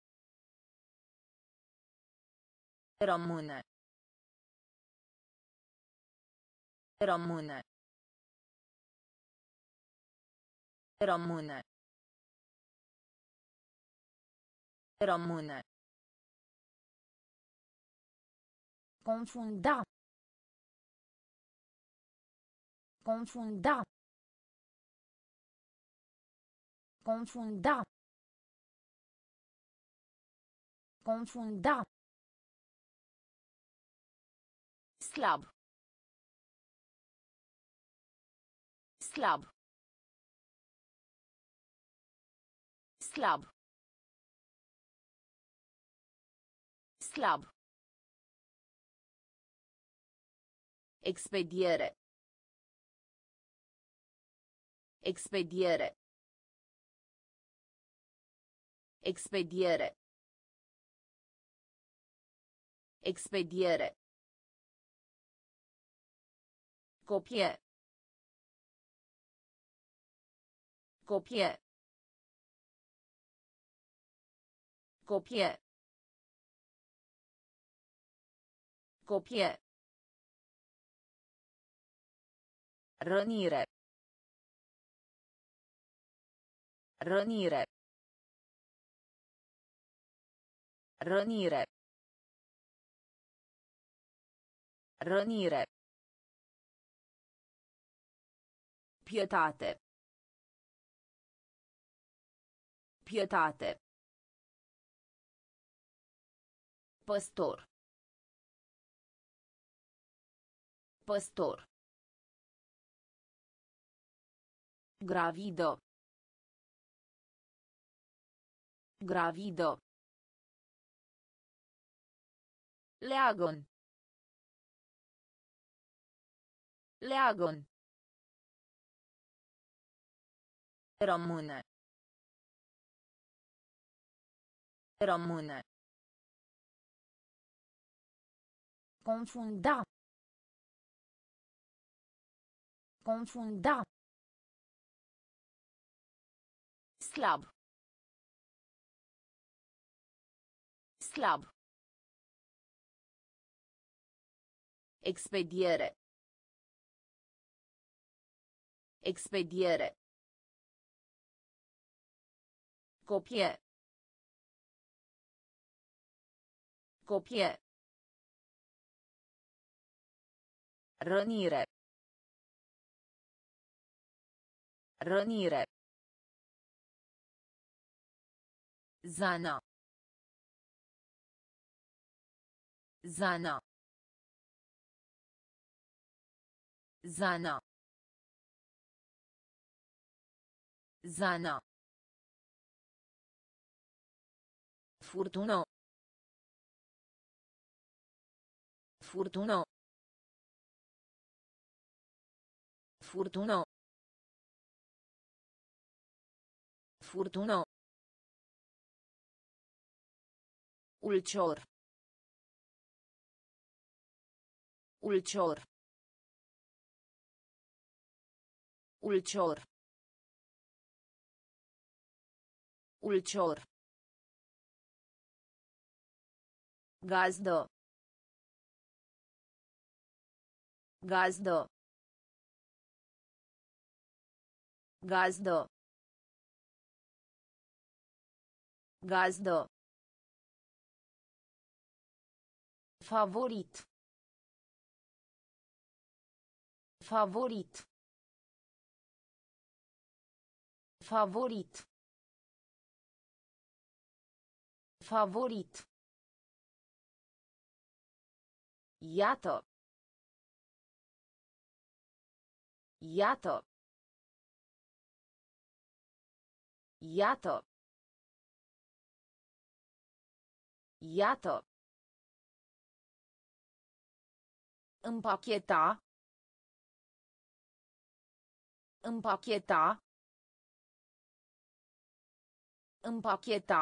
Rămâne. Rămâne. Rămâne. Rămâne. Confunda. Confunda. Confunda. Confunda. Slab. Slab. Slab. Slab. Expediere. Expediere. Expediere. Expediere. Copie. Copie. Copie. Copie. Rănire. Rănire. Rănire. Rănire. Pietate. Pietate. Păstor. Păstor. Gravidă. Gravidă. Leagăn. Leagăn. Rămâne. Rămâne. Confunda. Confunda. Slab. Slab. Expediere. Expediere. Copie. Copie. Rănire. Rănire. Zana. Zana. Zana. Zana. Furtună. Furtună. Furtună. Furtună. Ulcior. Ulcior. Ulcior. Ulcior. Gazdă. Gazdă. Gazdă. Gazdă. Favorit. Favorit. Favorit. Favorit. Iată. Iată. Iată. Iată. Împacheta. Împacheta. Împacheta.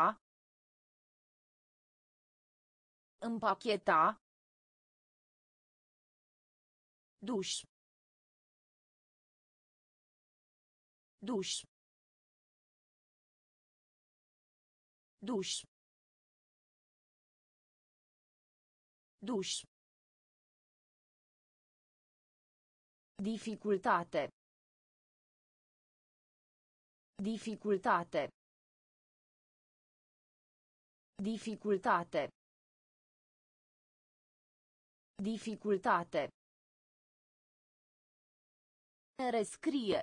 Împacheta. Duș. Duș. Duș. Duș. Dificultate. Dificultate. Dificultate. Dificultate. Rescrie.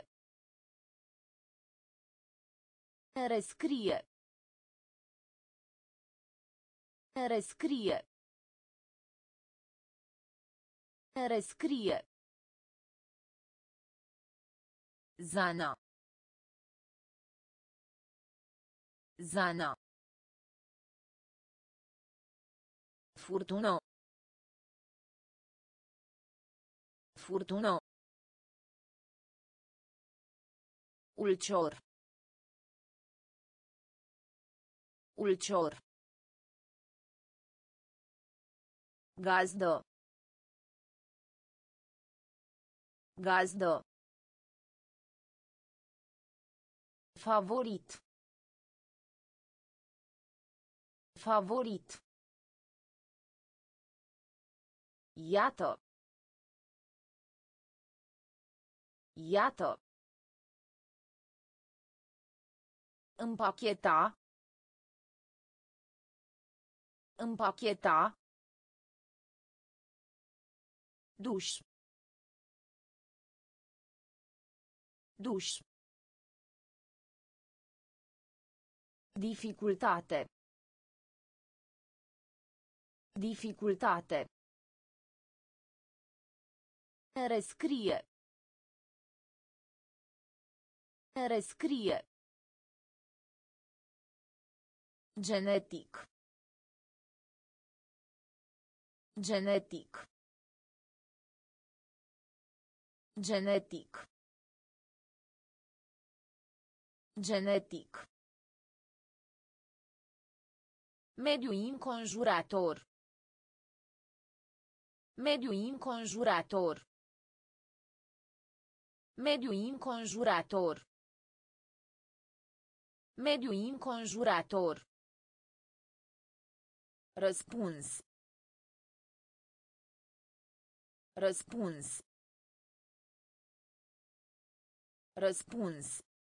Rescrie. Rescrie. Rescrie. Zana. Zana. Furtună. Furtună. Ulcior. Ulcior. Gazdă. Gazdă. Favorit. Favorit. Iată. Iată. Împacheta. Împacheta. Duș. Duș. Dificultate. Dificultate. Rescrie. Rescrie. Genetic. Genetic. Genetic. Genetic. Mediu înconjurător. Mediu înconjurător. Mediu înconjurător. Mediu înconjurător. Răspuns. Răspuns. Răspuns.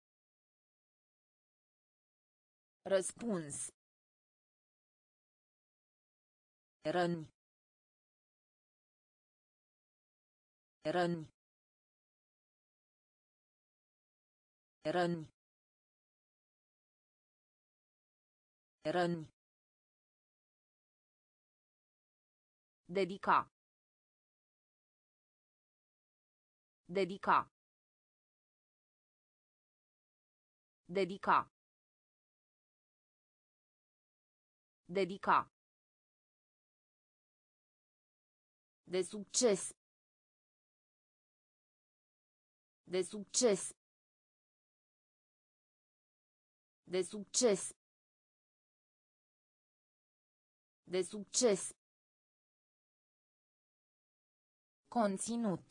Răspuns. Răni. Răni. Răni. Răni. Dedica. Dedica. Dedica. Dedica. De succes. De succes. De succes. De succes. Conținut.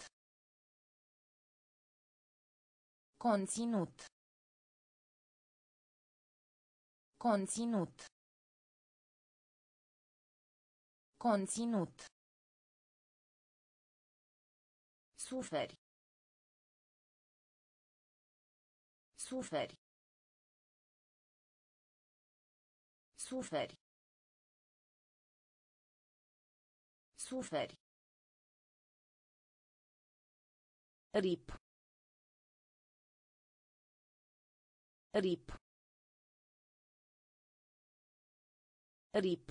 Conținut. Conținut. Conținut. Suferi. Suferi. Suferi. Suferi. Rip. Rip. Rip.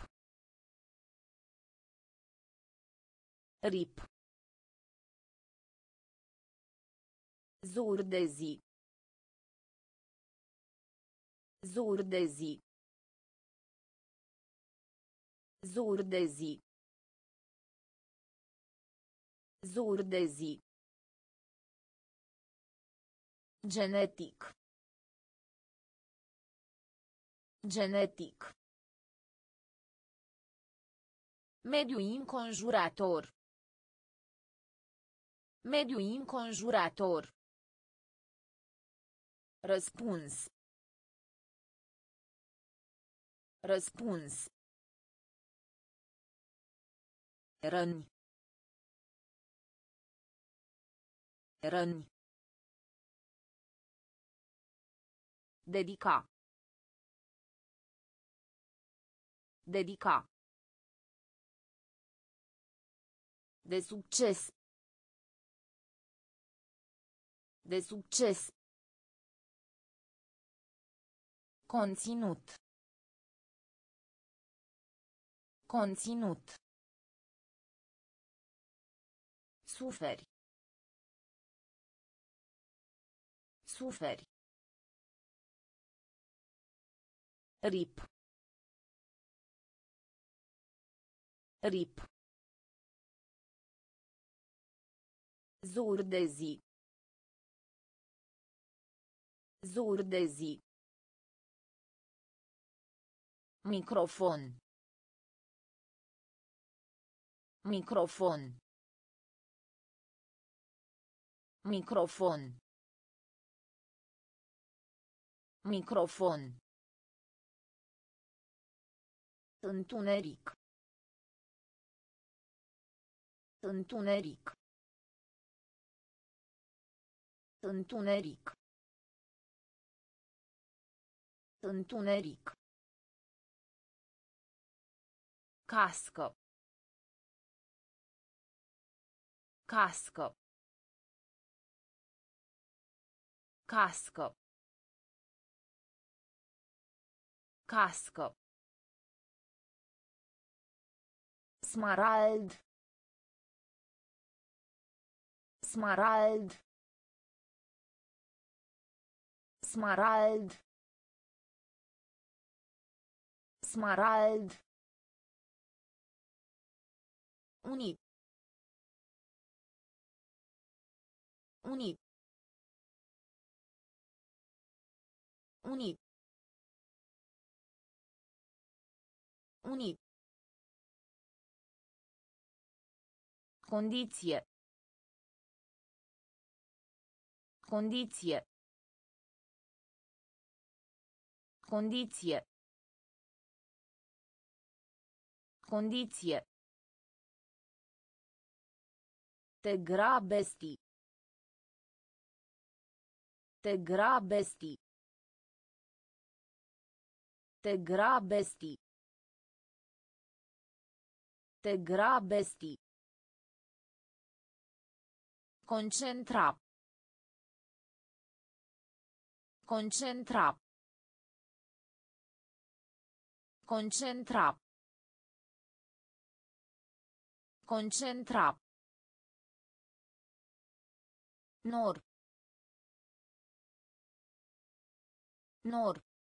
Rip. Zur de zi. Zur de zi. Zur de zi. Zur de zi. Genetic. Genetic. Mediu înconjurător. Mediu înconjurător. Răspuns. Răspuns. Răni. Răni. Dedica. Dedica. De succes. De succes. Conținut. Conținut. Suferi. Suferi. Rip. Rip. Zur de zi. Zur de zi. Microfon. Microfon. Microfon. Microfon. Întuneric. Întuneric. Întuneric. Întuneric. Cască. Cască. Cască. Cască. Smarald. Smarald. Smarald. Smarald. Unii. Unii. Unii. Unii. Condiție. Condiție. Condiție. Condiție. Te grabesti. Te grabesti. Te grabesti. Te grabesti. Concentra. Concentra. Concentra. Concentra. Nor. Nor.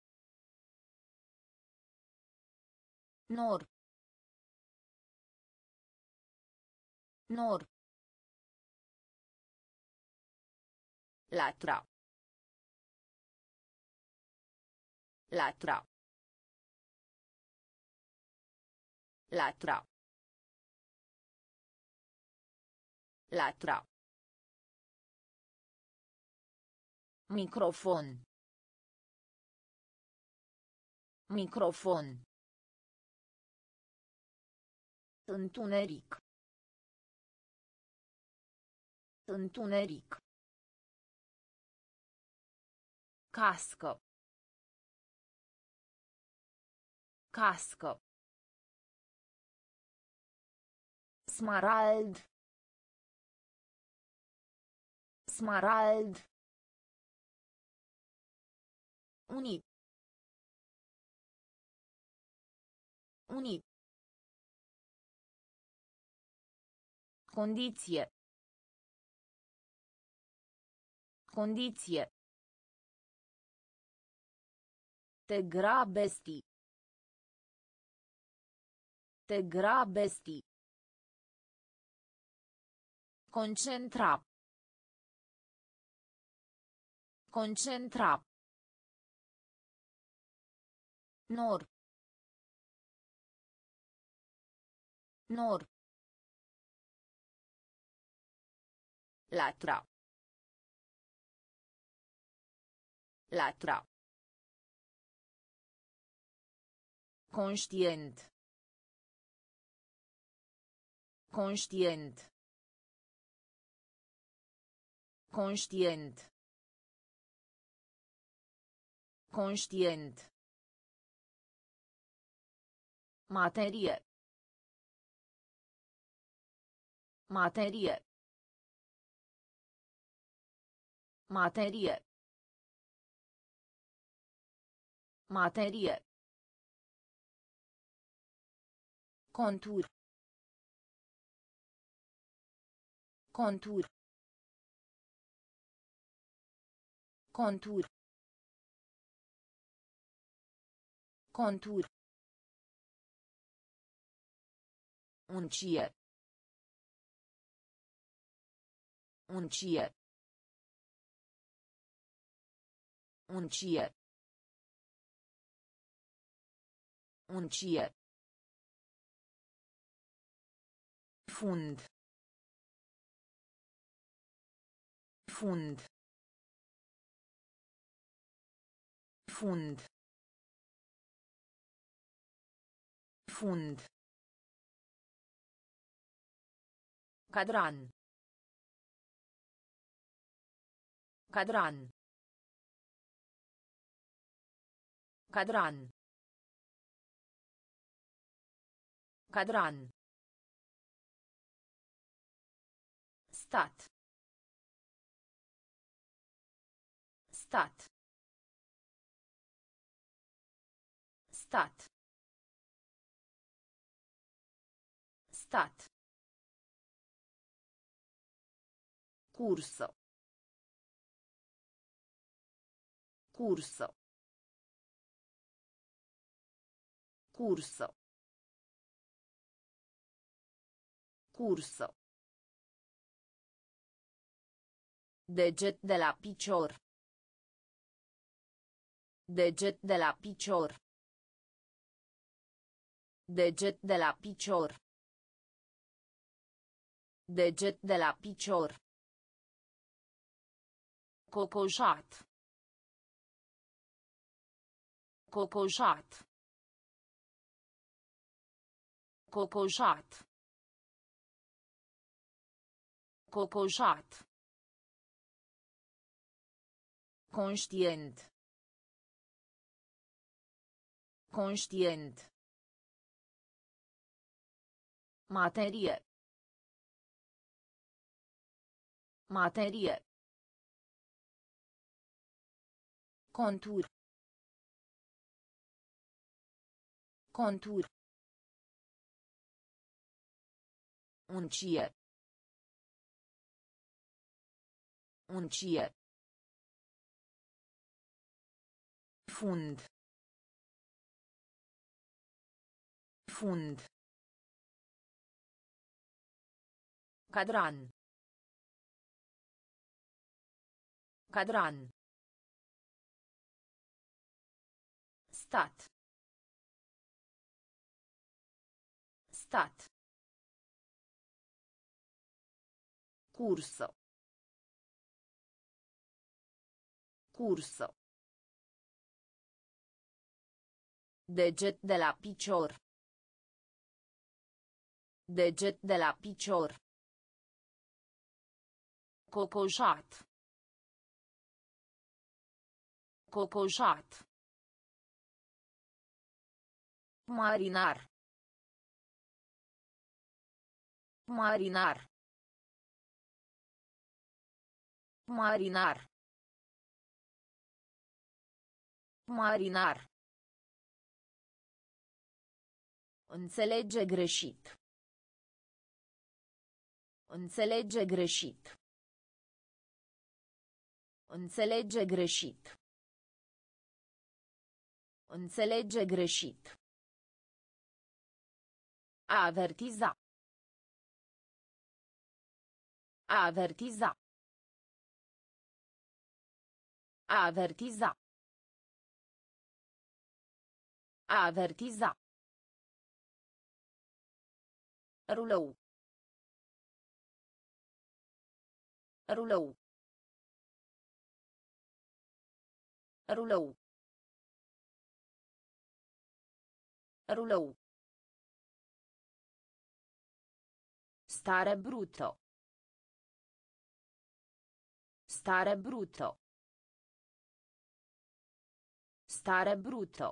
Nor. Nor. Latra. Latra. Latra. Latra. Microfon. Microfon. Întuneric. Întuneric. Cască. Cască. Smarald. Smarald. Unii. Unii. Condiție. Condiție. Te grabesti. Te grabesti. Concentra. Concentra. Nor. Nor. Latra. Latra. Conștient. Conștient. Conștient. Conștient. Materie. Materie. Materie. Materie. Contur. Contur. Contur. Contur. Uncie. Uncie. Uncie. Uncie. Fund. Fund. Fund. Fund. Cadran. Cadran. Cadran. Cadran. Stat. Stat. Stat. Stat. Cursă. Cursă. Cursă. Cursă. Deget de la picior. Deget de la picior. Deget de la picior. Deget de la picior. Cocoșat. Cocoșat. Cocoșat. Cocoșat. Conștient. Conștient. Materie. Materie. Contur. Contur. Uncie. Uncie. Fund. Fund. Cadran. Cadran. Stat. Stat. Curso. Curso. Deget de la picior. Deget de la picior. Cocoșat. Cocoșat. Marinar. Marinar. Marinar. Marinar. Înțelege greșit. Înțelege greșit. Înțelege greșit. Înțelege greșit. A avertiza. A avertiza. A avertiza. A avertiza. Rulou. Rulou. Rulou. Rulou. Stare brutto. Stare brutto. Stare brutto.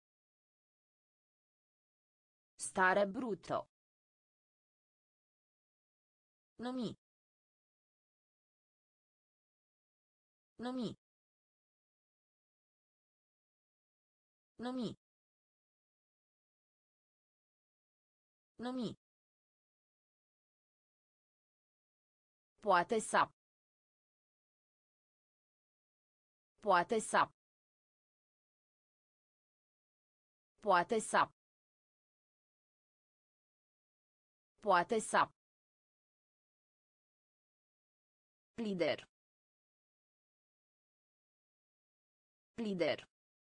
Stare brutto. Numi. Numi. Numi. Numi. Poate să. Poate să. Poate să. Poate să. Lider. Lider.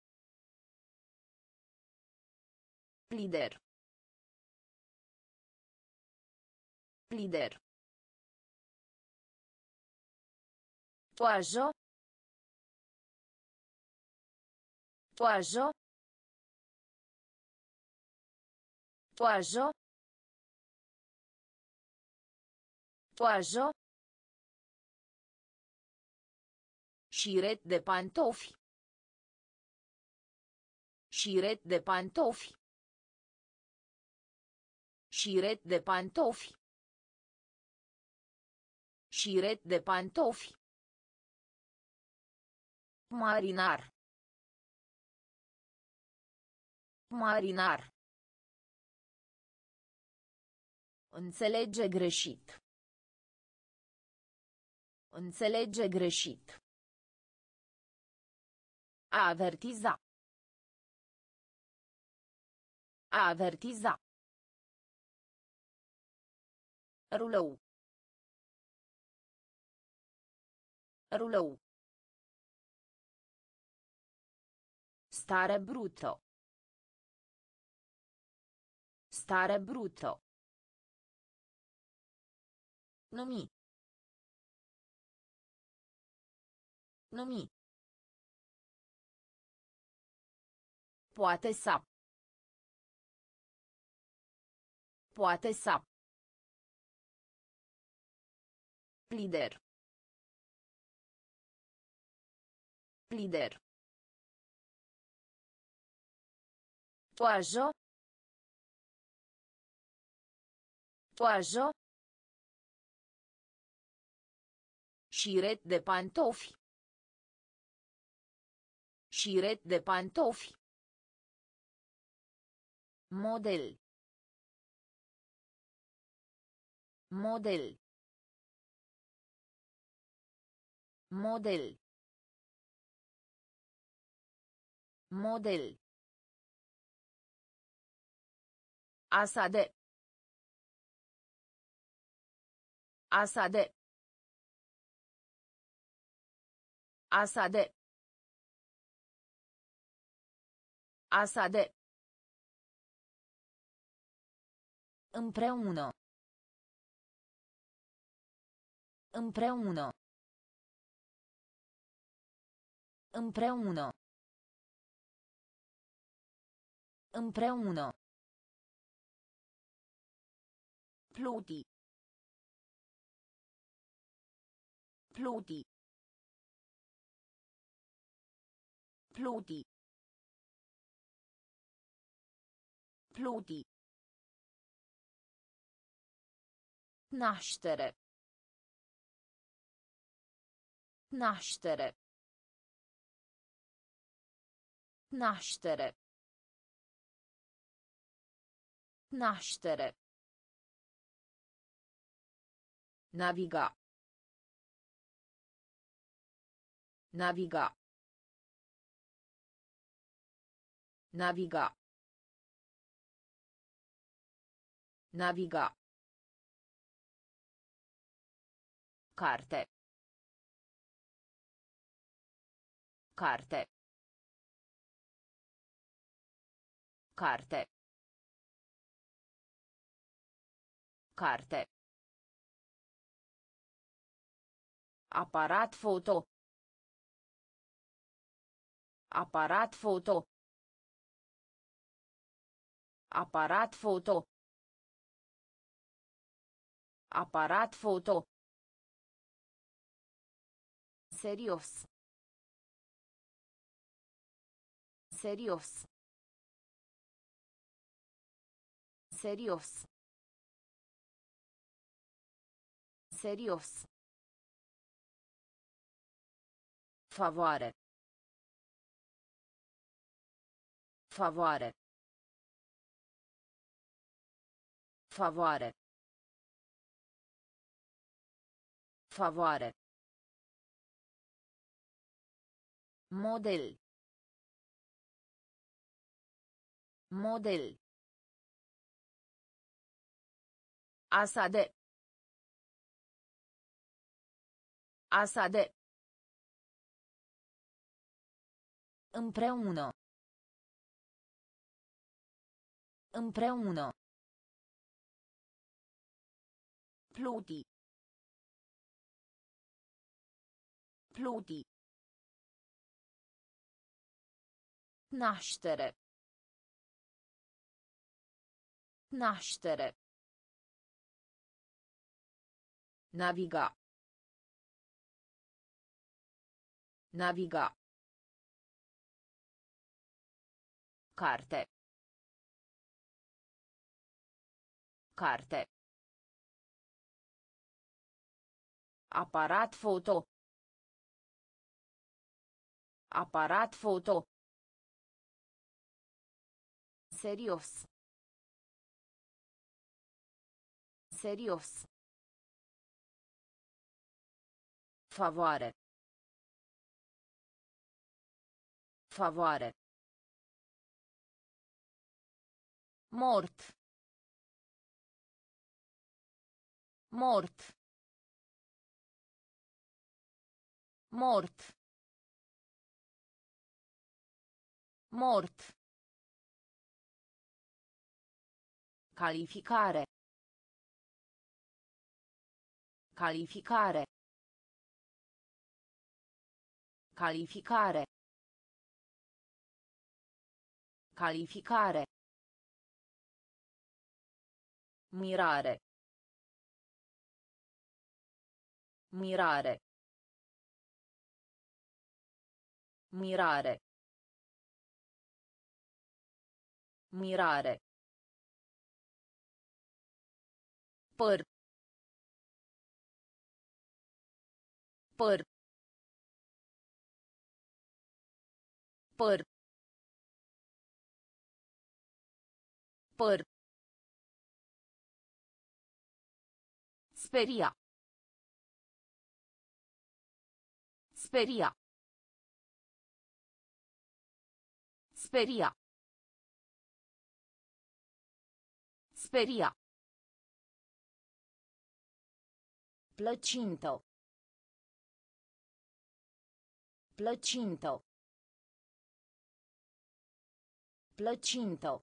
Lider. Lider. Toajo. Toajo. Toajo. Toajo. Șiret de pantofi. Șiret de pantofi. Șiret de pantofi. Șiret de pantofi. Marinar. Marinar. Înțelege greșit. Înțelege greșit. A avertiza. A avertiza. Rulou. Rulou. Stare brutto. Stare brutto. Numi. Numi. Poate să. Poate să. Lider. Lider. Toajo. Toajo. Șiret de pantofi. Șiret de pantofi. Model. Model. Model. Model. Asade. Asade. Asade. Asade. Împreună. Împreună. Împreună. Împreună. Pluti. Pluti. Pluti. Pluti. Naștere. Naștere. Naștere. Naștere. Naviga. Naviga. Naviga. Naviga. Carte. Carte. Carte. Carte. Aparat foto. Aparat foto. Aparat foto. Aparat foto. Serios. Serios. Serios. Serios. Favoare. Favoare. Favoare. Favoare. Model. Model. Asade. Asade. Împreună. Împreună. Pluti. Pluti. Naștere. Naștere. Naviga. Naviga. Carte. Carte. Aparat foto. Aparat foto. Serios. Serios. Favoare. Favoare. Mort. Mort. Mort. Mort. Calificare. Calificare. Calificare. Calificare. Mirare. Mirare. Mirare. Mirare. Păr. Păr. Păr. Păr. Speria. Speria. Speria. Speria. Plăcintă. Plăcintă. Plăcintă.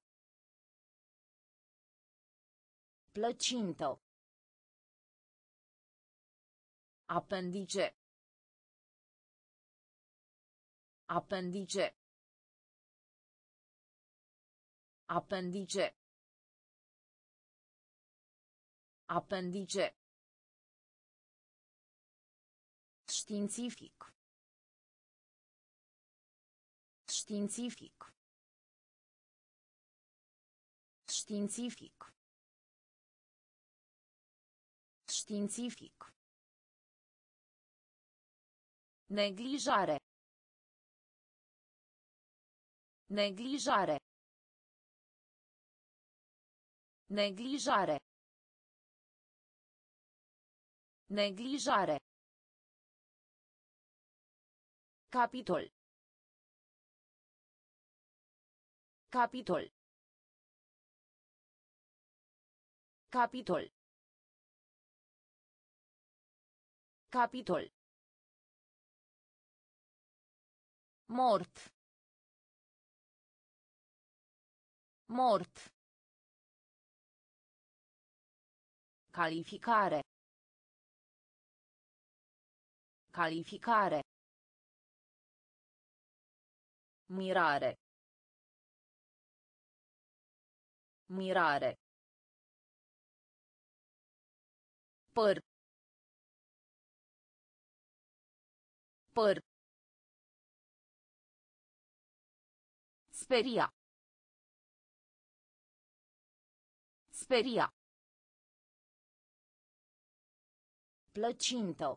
Plăcintă. Apendice. Apendice. Apendice. Apendice. Științific. Științific. Științific. Științific. Neglijare. Neglijare. Neglijare. Neglijare. Capitol. Capitol. Capitol. Capitol. Mort. Mort. Calificare. Calificare. Mirare. Mirare. Păr. Păr. Speria. Speria. Plăcintă.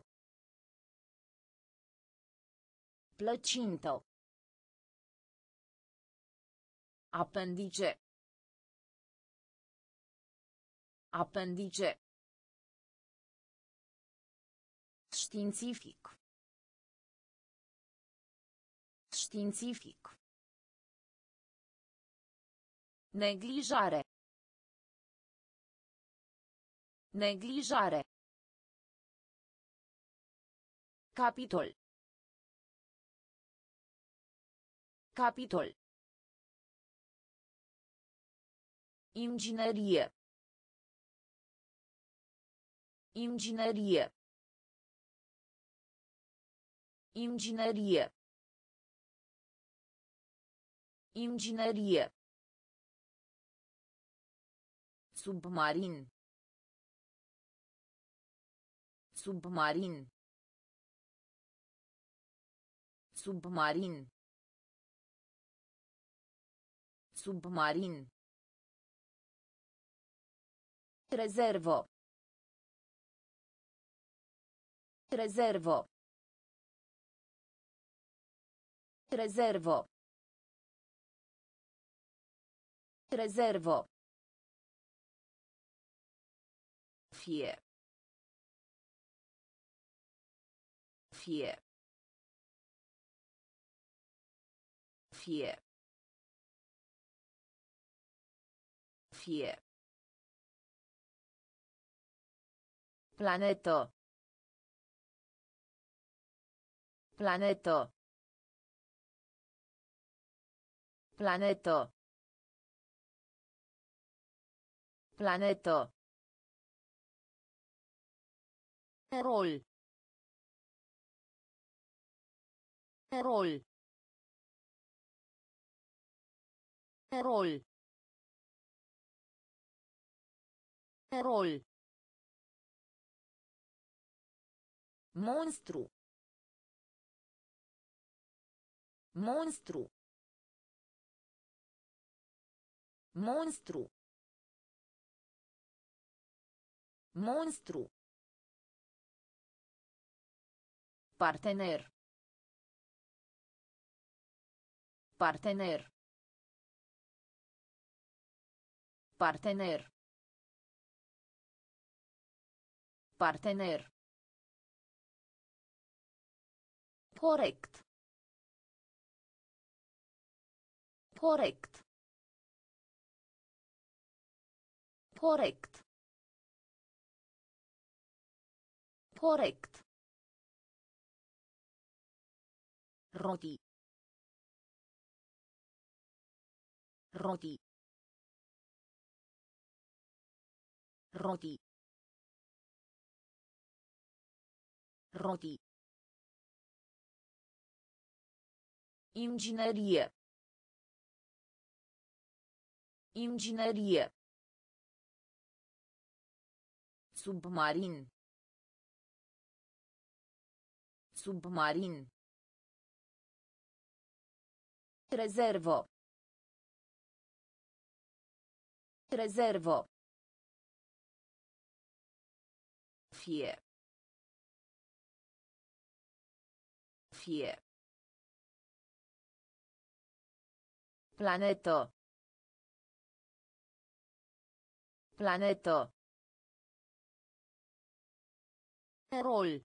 Plăcintă. Apendice. Apendice. Științific. Științific. Neglijare. Neglijare. Capitol. Capitol. Inginerie. Inginerie. Inginerie. Inginerie. Submarin. Submarin. Submarin. Submarin. Rezervă. Rezervă. Rezervă. Rezervă. Fie. Fie. Fie. Fie. Planetă. Planetă. Planetă. Planetă. Rol. Rol. Rol. Rol. Monstru. Monstru. Monstru. Monstru. Partener. Partener. Partener. Partener. Corect. Corect. Corect. Corect. Roti. Roti. Roti. Roti. Inginerie. Inginerie. Submarin. Submarin. Rezervo. Rezervo. Fie. Fie. Planeto. Planeto. Rol.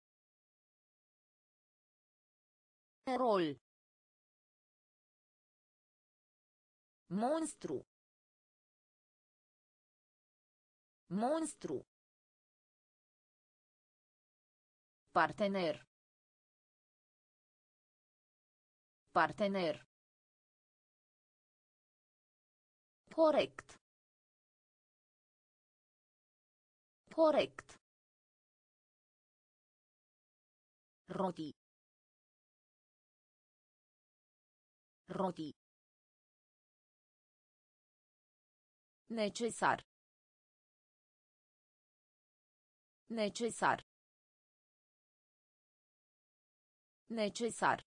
Rol. Monstru. Monstru. Partener. Partener. Corect. Corect. Roti. Roti. Necesar. Necesar. Necesar.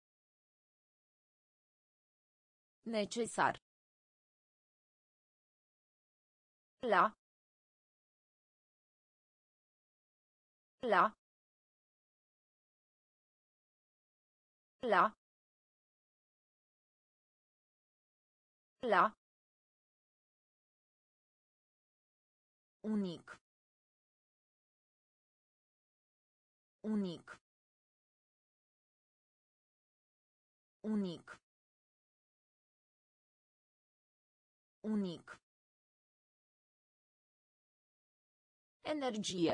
Necesar. La. La. La. La. Unic. Unic. Unic. Unic. Energie.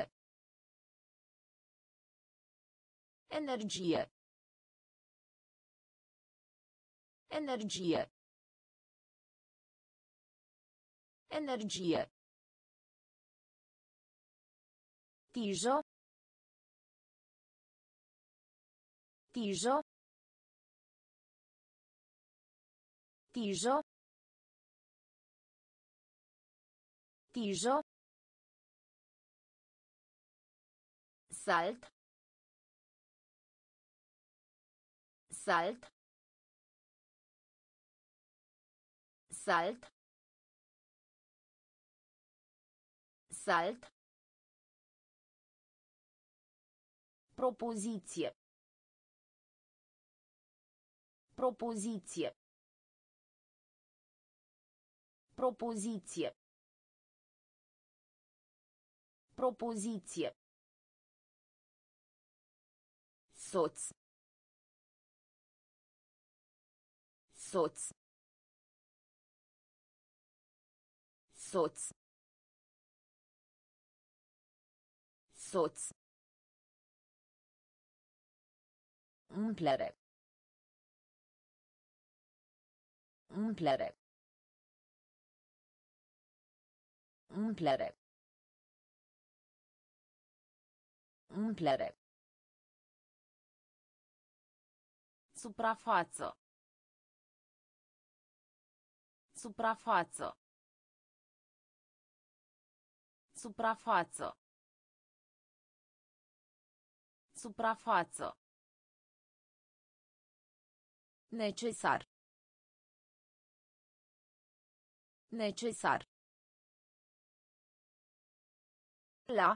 Energie. Energie. Energie. Tijo. Tijo. Tijo. Tijo. Salt. Salt. Salt. Salt. Propoziție. Propoziție. Propoziție. Propoziție. Soț. Soț. Soț. Soț. Umplere. Umplere. Umplere. Umplere. Suprafață. Suprafață. Suprafață. Suprafață. Necesar. Necesar. La.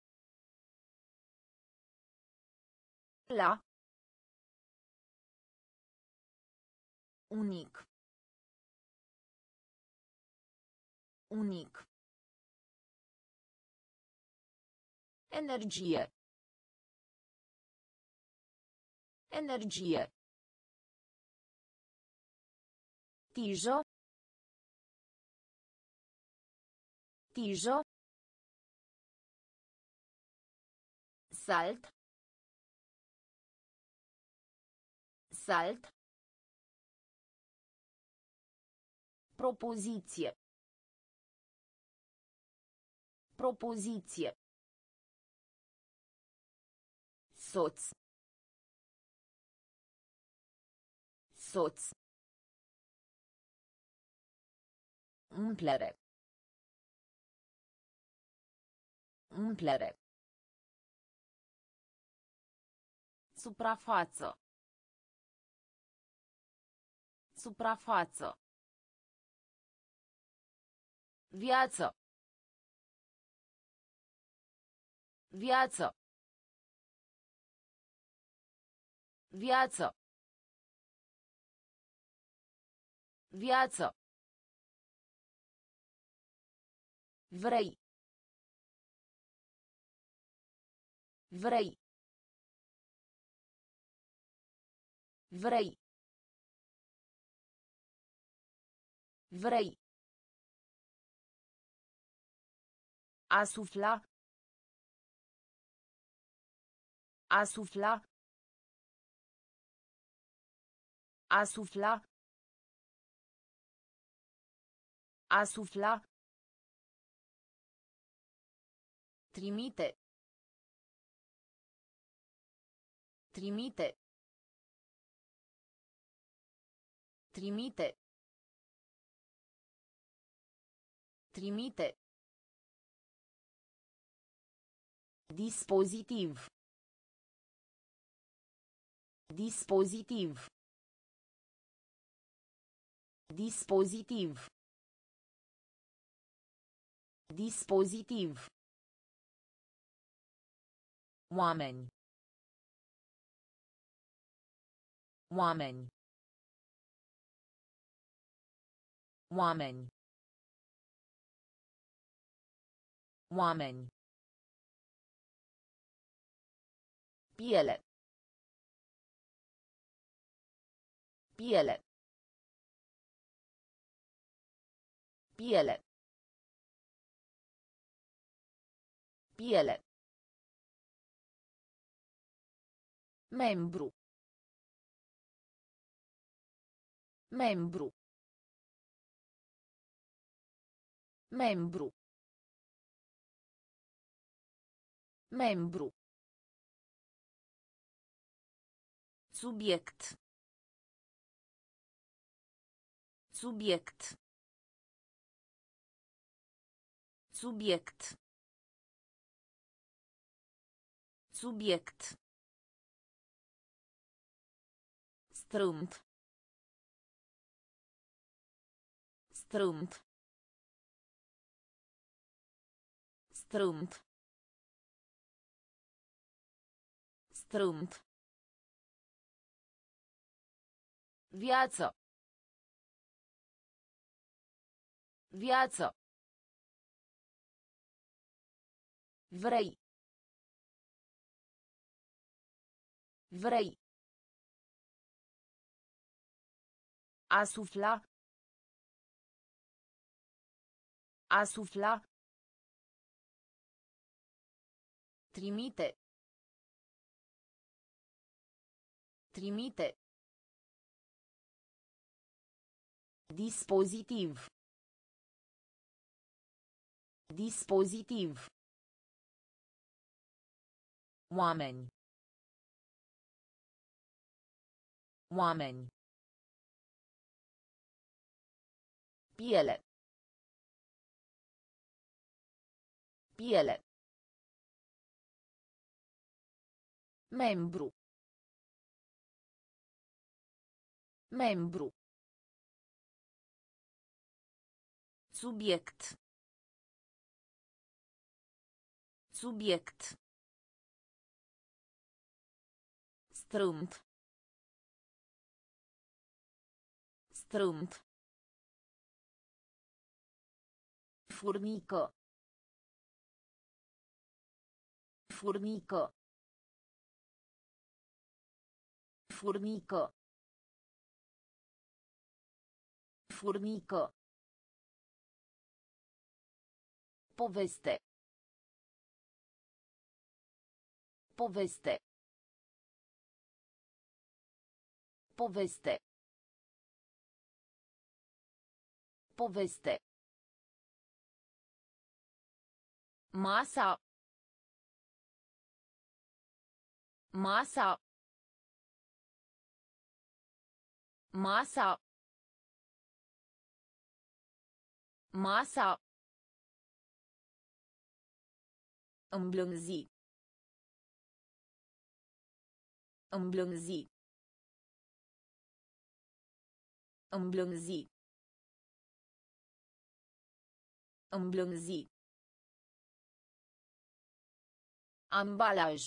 La. Unic. Unic. Energie. Energie. Tijă. Tijă. Salt. Salt. Propoziție. Propoziție. Soț. Soț. Umplere. Umplere. Suprafață. Suprafață. Viață. Viață. Viață. Viață. Vrei. Vrei. Vrei. Vrei. A sufla. A sufla. A sufla. A sufla. Trimite. Trimite. Trimite. Trimite. Dispozitiv. Dispozitiv. Dispozitiv. Dispozitiv. Oameni. Oameni. Oameni. Oameni. Piele. Piele. Piele. Piele. Membru. Membru. Membru. Membru. Subiect. Subiect. Subiect. Subiect. Strâmt. Strâmt. Strâmt. Strâmt. Viață. Viață. Vrei. Vrei. A sufla. A sufla. Trimite. Trimite. Dispozitiv. Dispozitiv. Oameni. Oameni. Piele. Piele. Membru. Membru. Subiect. Subiect. Strâmt. Strâmt. Furnică. Furnică. Furnică. Furnică. Poveste. Poveste. Poveste. Poveste. Masa. Masa. Masa. Masa. Îmblânzi. Îmblânzi. Îmblânzi. Îmblânzi. Ambalaj.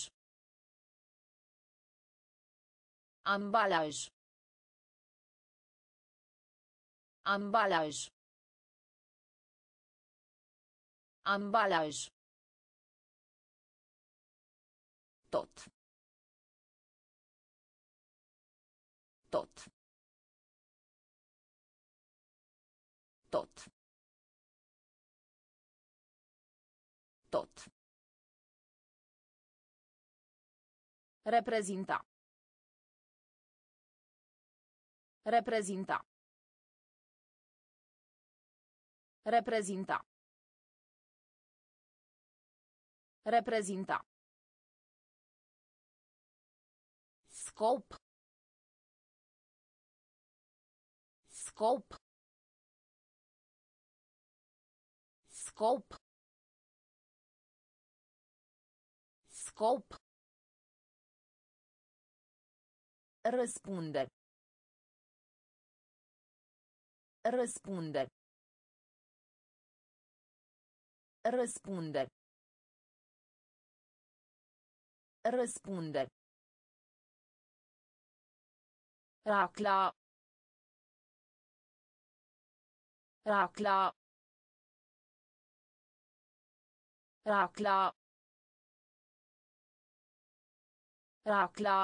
Ambalaj. Ambalaj. Ambalaj. Tot. Tot. Tot. Tot. Reprezinta. Reprezinta. Reprezinta. Reprezinta. Scop. Scop. Scop. Scop. Răspunde. Răspunde. Răspunde. Răspunde. Racla. Racla. Racla. Racla.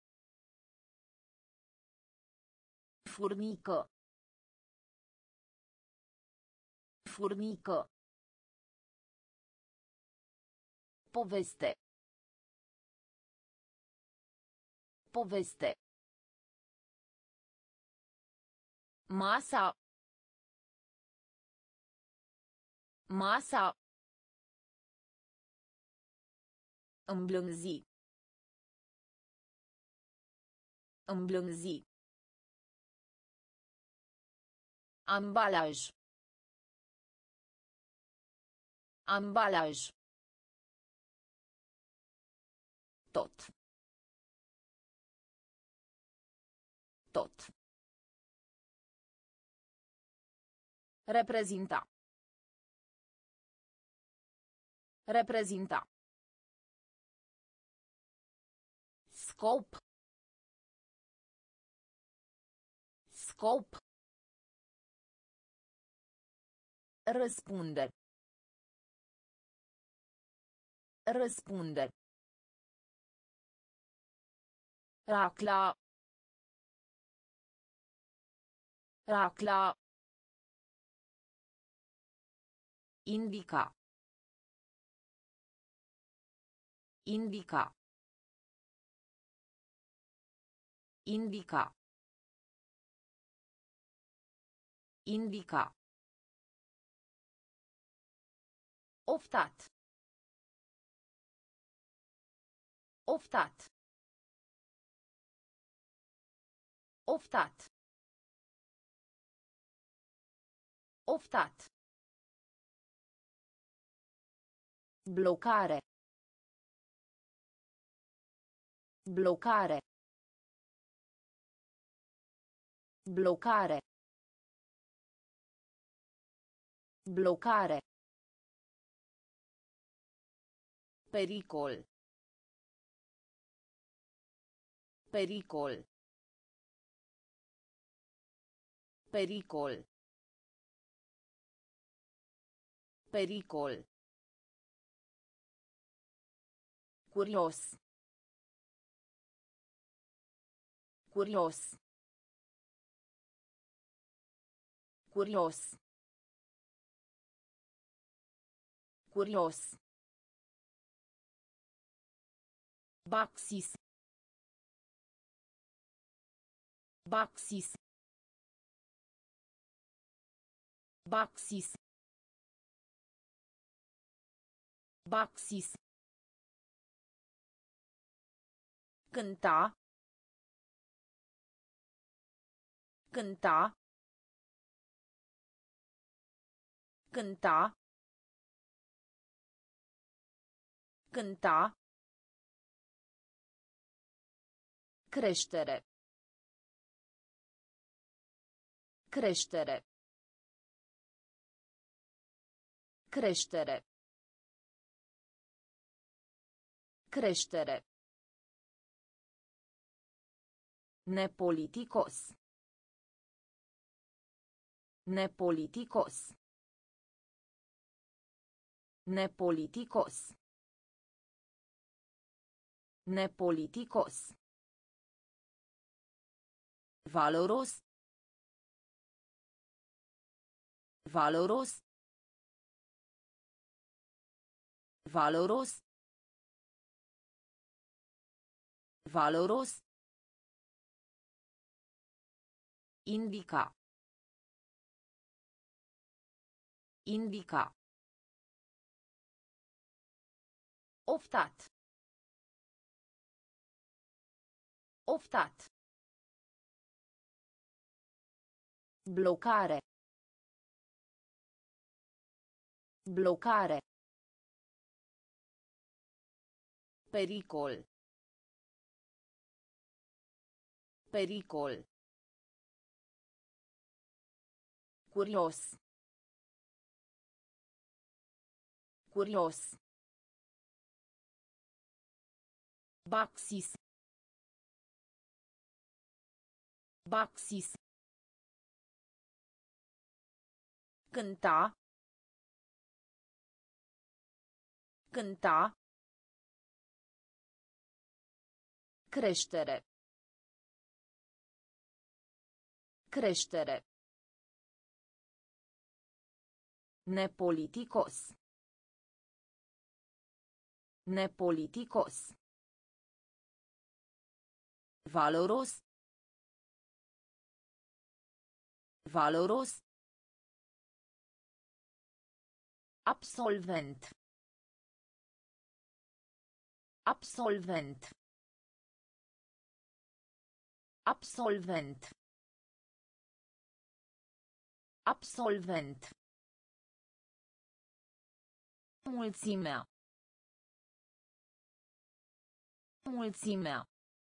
Furnică. Furnică. Poveste. Poveste. Masa. Masa. Îmblânzi. Îmblânzi. Ambalaj. Ambalaj. Tot. Tot. Reprezinta. Reprezinta. Scop. Scop. Răspunde. Răspunde. Racla. Racla. Indica. Indica. Indica. Indica. Oftat. Oftat. Oftat. Oftat. Blocare. Blocare. Blocare. Blocare. Pericol. Pericol. Pericol. Pericol. Curios. Curios. Curios. Curios. Baxis. Baxis. Baxis. Baxis. Cânta. Cânta. Cânta. Cânta. Creștere. Creștere. Creștere. Creștere. Nepoliticos. Nepoliticos. Nepoliticos. Nepoliticos. Valoros. Valoros. Valoros. Valoros. Indica. Indica. Oftat. Oftat. Blocare. Blocare. Pericol. Pericol. Curios. Curios. Baxis. Baxis. Cânta. Cânta. Creștere. Creștere. Nepoliticos. Nepoliticos. Valoros. Valoros. Absolvent. Absolvent. Absolvent. Absolvent. Mulțimea. Mulțimea.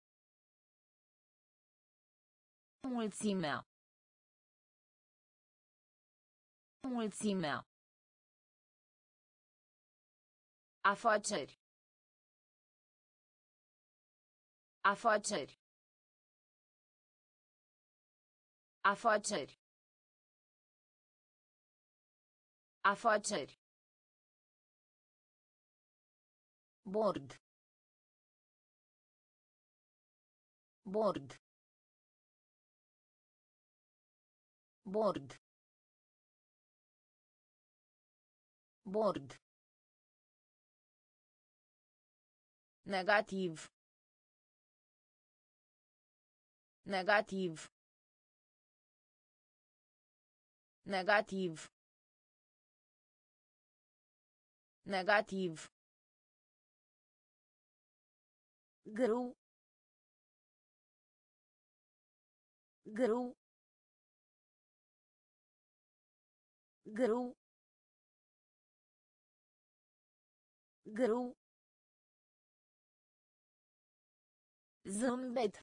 Mulțimea. Mulțimea. Afaceri. Afaceri. Afaceri. Afaceri. Bord. Bord. Bord. Bord. Negativ. Negativ. Negativ. Negativ. Greu. Greu. Greu. Greu. Zâmbet.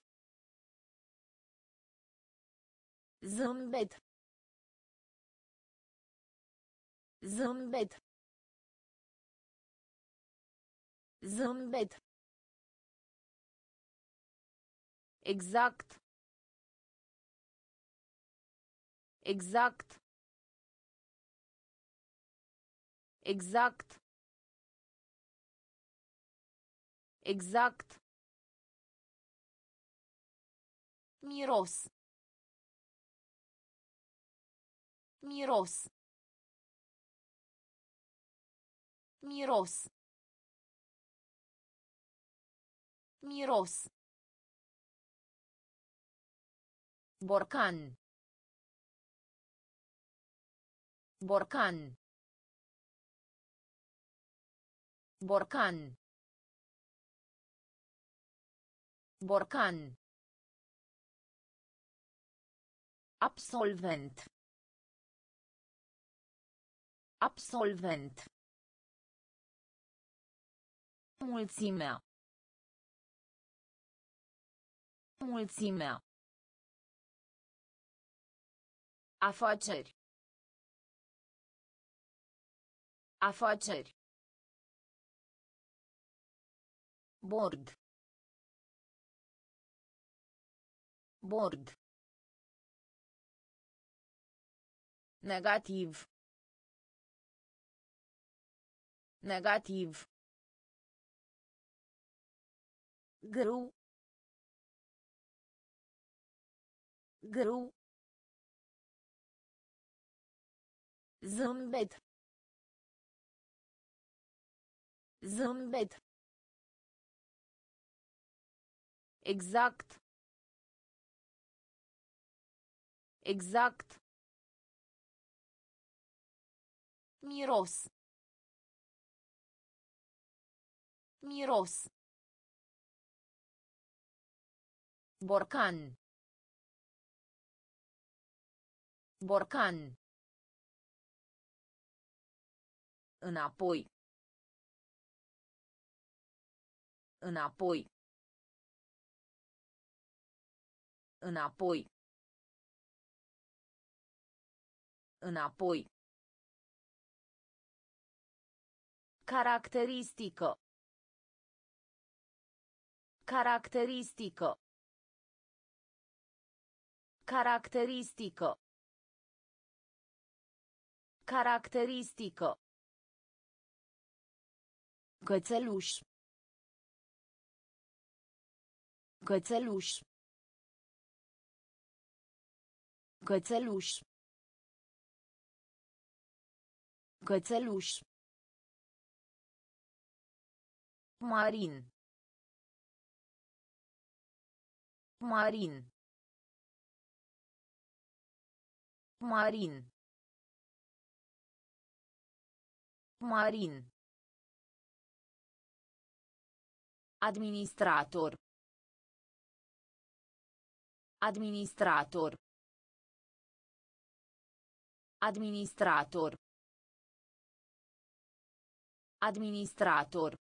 Zâmbet. Zâmbet. Zâmbet. Exact. Exact. Exact. Exact. Miros. Miros. Miros. Miros. Borcan. Borcan. Borcan. Borcan. Absolvent. Absolvent. Mulțimea. Mulțimea. Afaceri. Afaceri. Bord. Bord. Negativ. Negativ. Grâu. Grâu. Zâmbet. Zâmbet. Exact. Exact. Miros. Miros. Borcan. Borcan. Înapoi. Înapoi. Înapoi. Înapoi. Caracteristică. Caracteristică. Caracteristică. Caracteristică. Cățeluș. Cățeluș. Cățeluș. Cățeluș. Marin. Marin. Marin. Marin. Administrator. Administrator. Administrator. Administrator.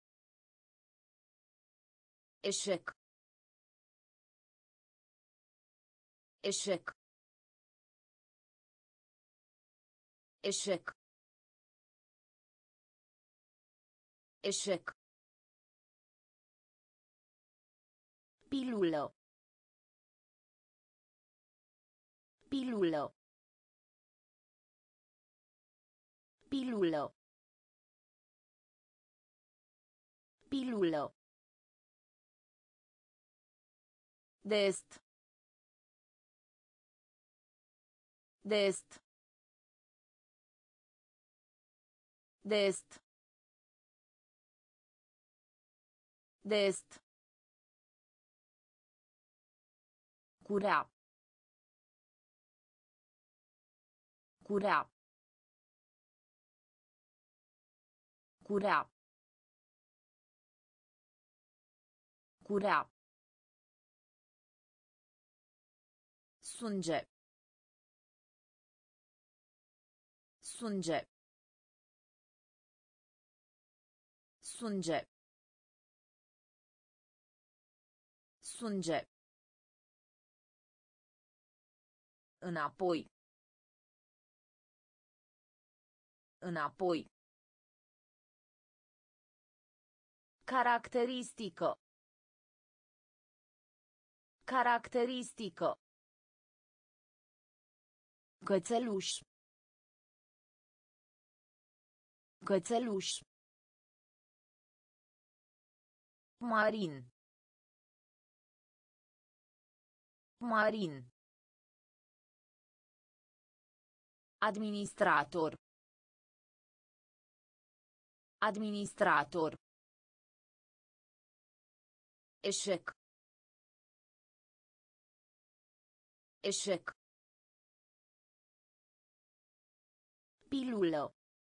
Eșec. Eșec. Eșec. Eșec. Pilulă. Pilulă. Pilulă. Pilulă. De est. De est. De est. De est. Curea. Curea. Curea. Curea. Sunge. Sunge. Sunge. Sunge. Înapoi. Înapoi. Caracteristică. Caracteristică. Cățeluș. Cățeluș. Marin. Marin. Administrator. Administrator. Eșec. Eșec. Pilulă.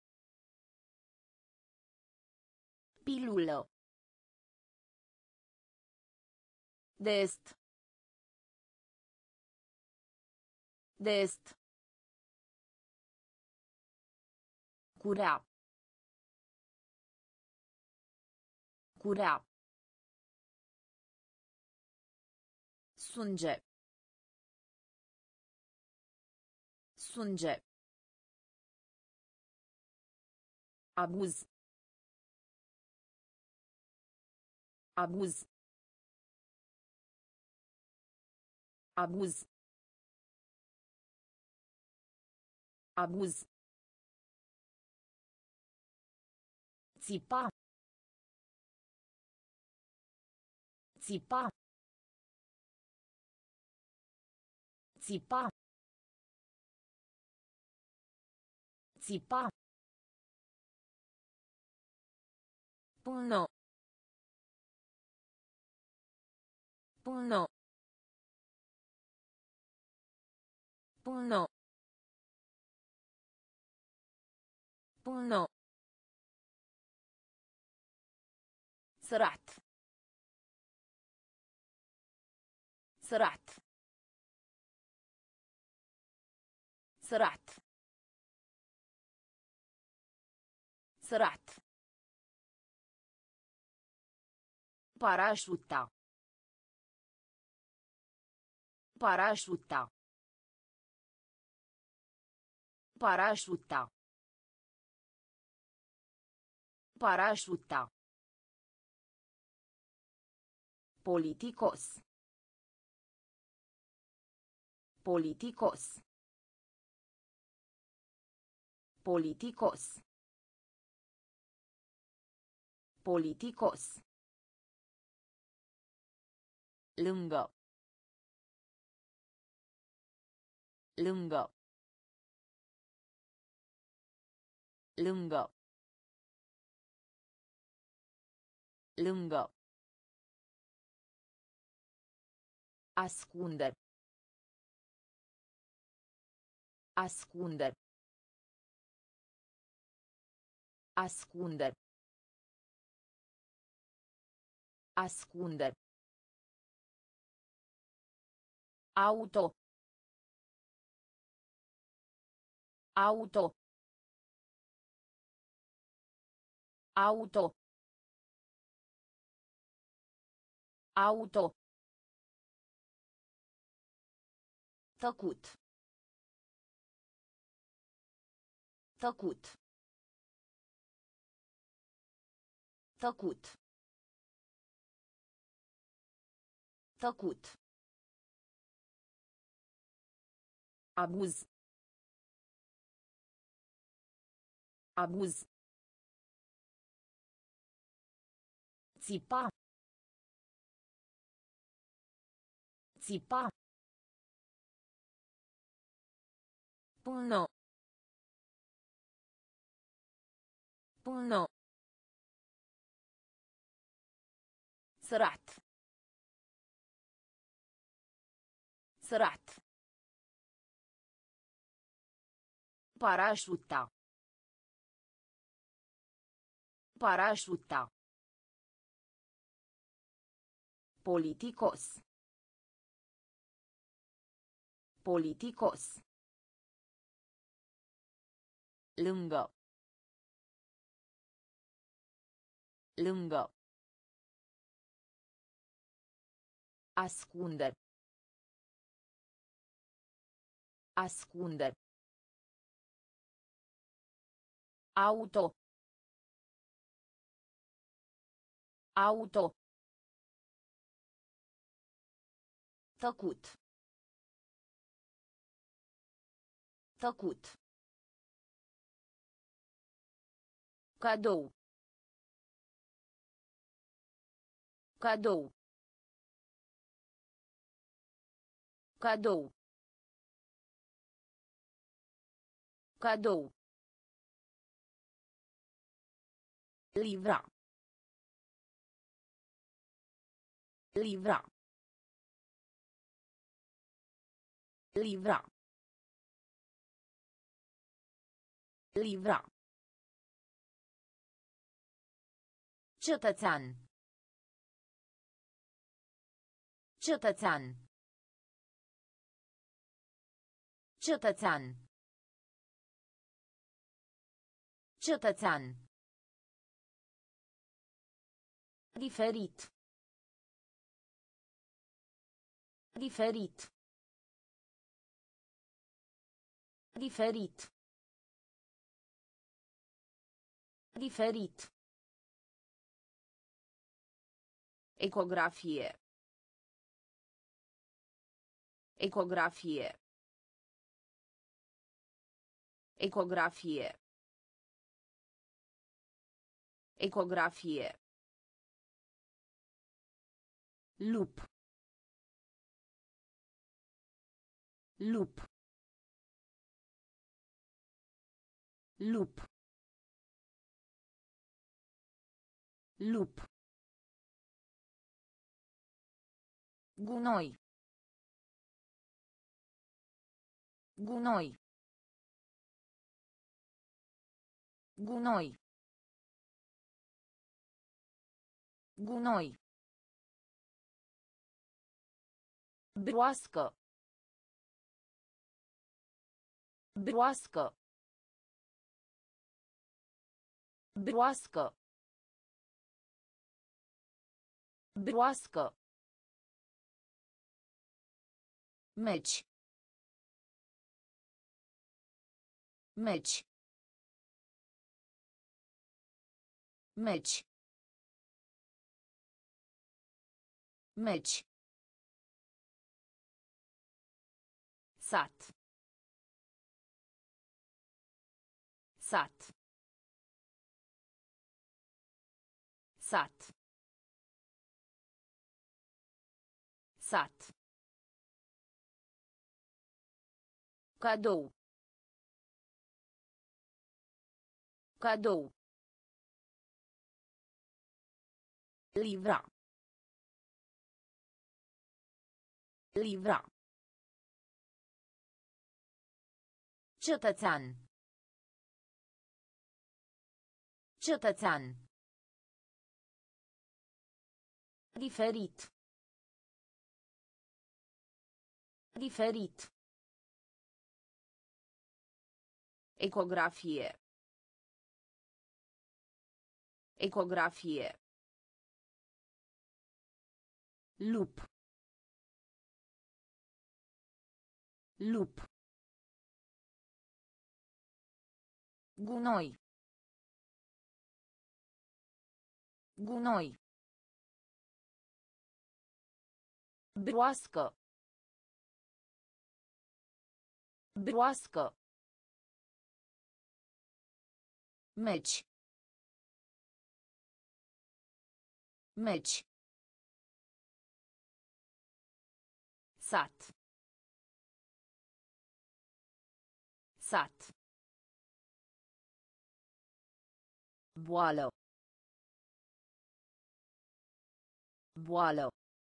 Pilulă. De est. De est. Curea. Curea. Sânge. Sânge. Abuz. Abuz. Abuz. Abuz. Țipa. Țipa. Țipa. Țipa. Până. Până. Până. Până. Sărat. Sărat. Sărat. Sărat. Parașuta. Parașuta. Parașuta. Parașuta. Politicos. Politicos. Politicos. Politicos. Lângă. Lângă. Lângă. Lângă. Ascunde. Ascunde. Ascunde. Ascunde. Auto. Auto. Auto. Auto. Tăcut. Tăcut. Tăcut. Tăcut. Abuz. Abuz. Țipa. Țipa. Până. Până. Sărat. Sărat. Parașuta. Parașuta. Politicos. Politicos. Lângă. Lângă. Ascunde. Ascunde. Auto. Auto. Tăcut. Tăcut. Cadou. Cadou. Cadou. Cadou. Livra. Livra. Livra. Livra. Cetățean. Cetățean. Cetățean. Cetățean. Diferit. Diferit. Diferit. Diferit. Ecografie. Ecografie. Ecografie. Ecografie. Lup. Lup. Lup. Lup. Gunoi. Gunoi. Gunoi. Gunoi. Broască. Broască. Broască. Broască. Meci. Meci. Meci. Meci. Sat. Sat. Sat. Sat. Cadou. Cadou. Livra. Livra. Cetățean. Cetățean. Diferit. Diferit. Ecografie. Ecografie. Lup. Lup. Gunoi. Gunoi. Broască. Broască. Meci. Meci. Sat. Sat. Boală. Boală.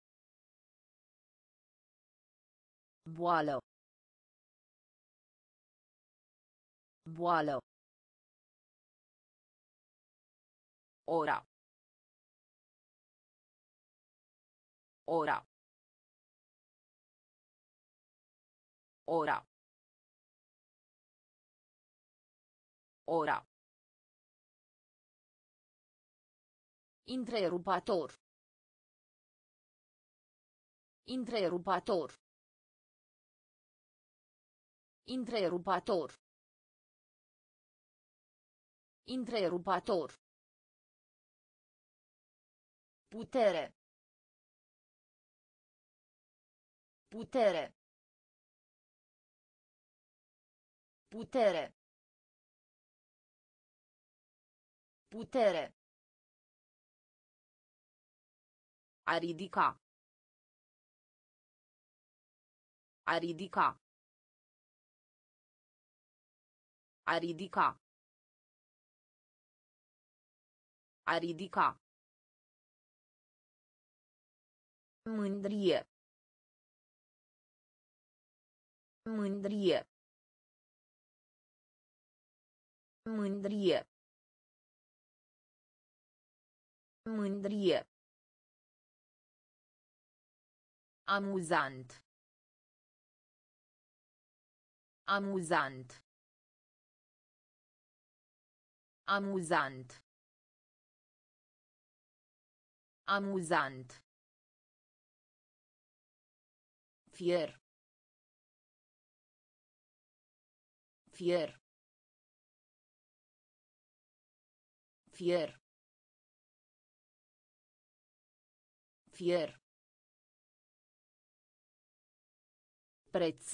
Boală. Boală. Ora. Ora. Ora. Ora. Întrerupator. Întrerupator. Întrerupator. Întrerupator. Putere. Putere. Putere. Putere. A ridica. A ridica. A ridica. A ridica. Mândrie. Mândrie. Mândrie. Mândrie. Amuzant. Amuzant. Amuzant. Amuzant. Fier. Fier. Fier. Fier. Preț.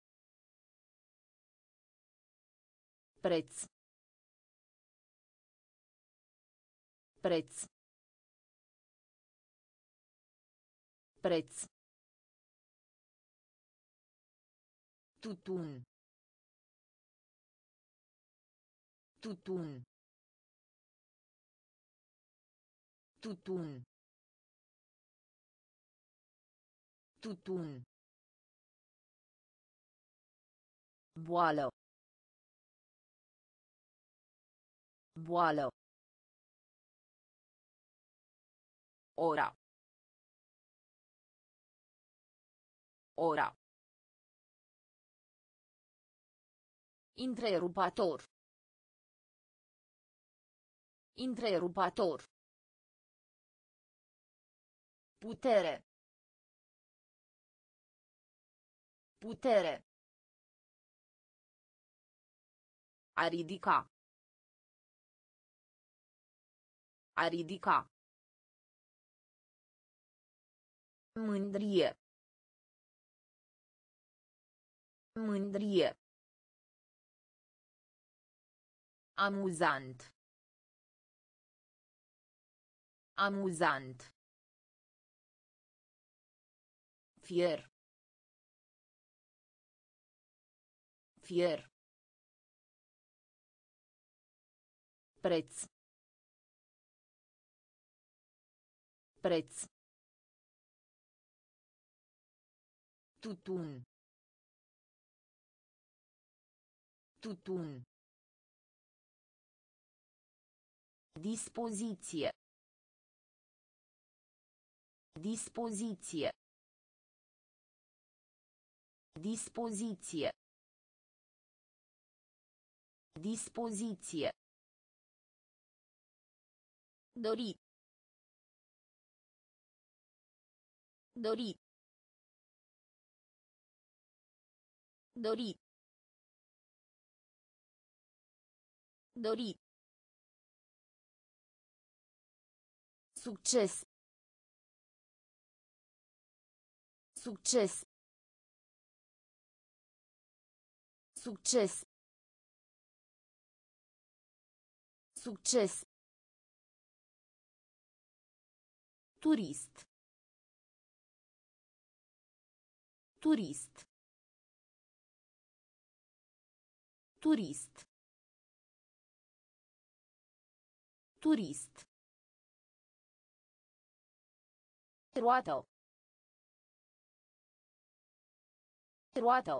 Preț. Preț. Preț. Tutun. Tutun. Tutun. Tutun. Boală. Boală. Ora. Ora. Întrerupator. Întrerupator. Putere. Putere. A ridica. A ridica. Mândrie. Mândrie. Amuzant. Amuzant. Fier. Fier. Preț. Preț. Tutun. Tutun. Dispoziție. Dispoziție. Dispoziție. Dispoziție. Dori. Dori. Dori. Dori. Succes. Succes. Succes. Succes. Turist. Turist. Turist. Turist. Roată. Roată.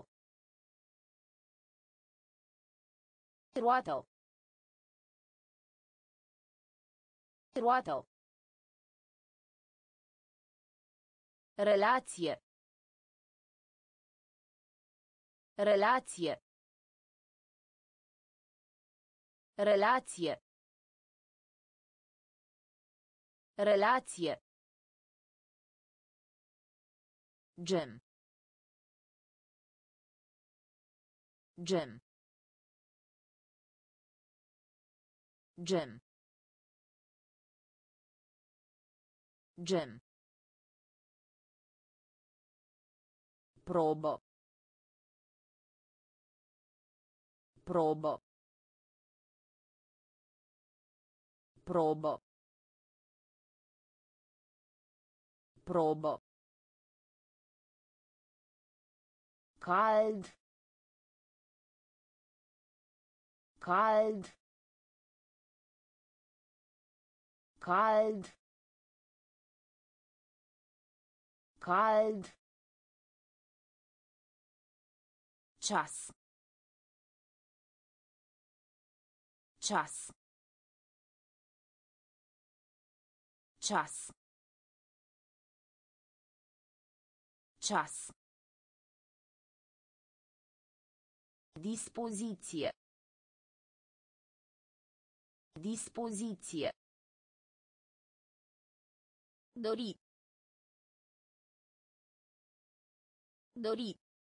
Roată. Roată. Relație. Relație. Relație. Relație. Gem. Gem. Gem. Gem. Probă. Probă. Probă. Probă. Cald. Cald. Cald. Cald. Ceas. Ceas. Ceas. Ceas. Dispoziție. Dispoziție. Dori. Dori.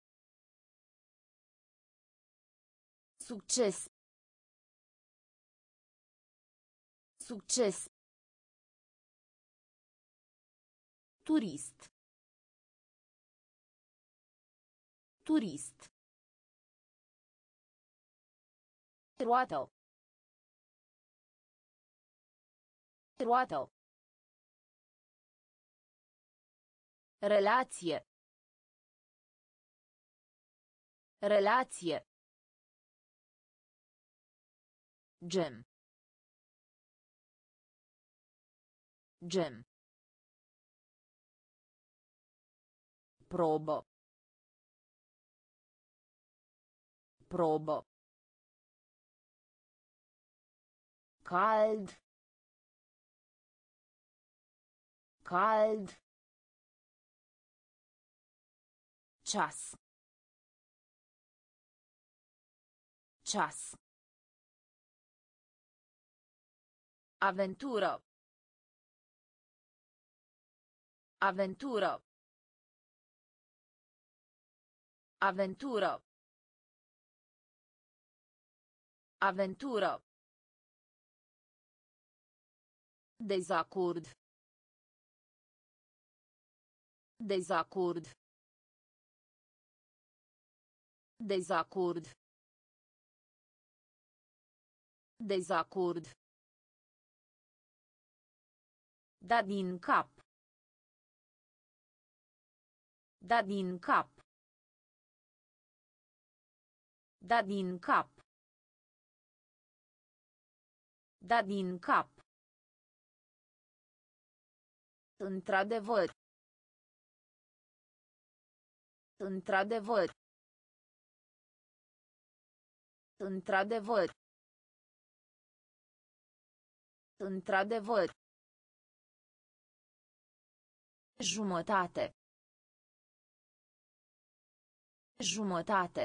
Succes. Succes. Turist. Turist. Roată. Roată. Relație. Relație. Gem. Gem. Probă. Probă. Cald. Cald. Ceas. Ceas. Aventură. Aventură. Aventură. Aventură. Dezacord. Dezacord. Dezacord. Dezacord. Da din cap. Da din cap. Da din cap. Da din cap. Într-adevăr. Într-adevăr. Într-adevăr. Într-adevăr. Jumătate. Jumătate.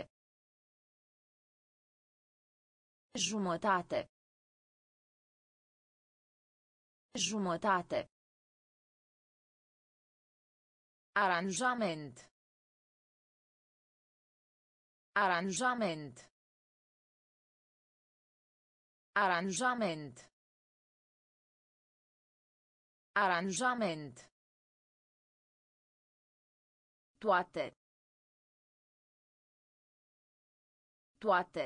Jumătate. Jumătate. Aranjament. Aranjament. Aranjament. Aranjament. Toate. Toate.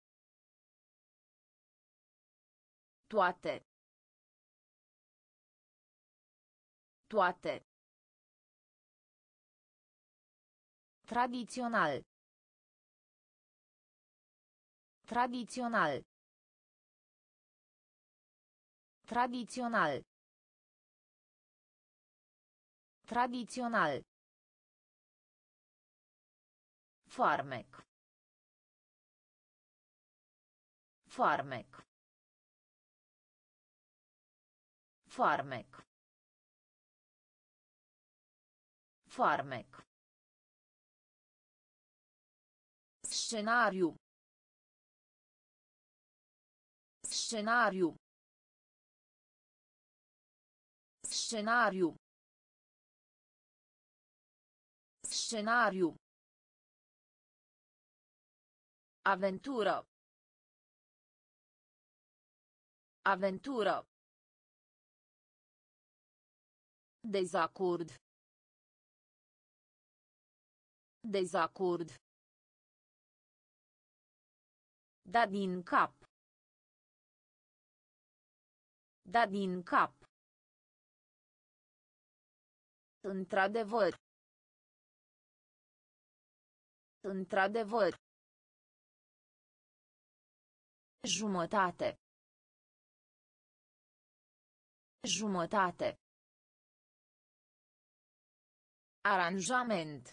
Toate. Toate. Tradițional. Tradițional. Tradițional. Tradițional. Farmec. Farmec. Farmec. Farmec. Scenariu. Scenariu. Scenariu. Scenariu. Aventură. Aventură. Dezacord. Dezacord. Da din cap. Da din cap. Într-adevăr. Într-adevăr. Jumătate. Jumătate. Aranjament.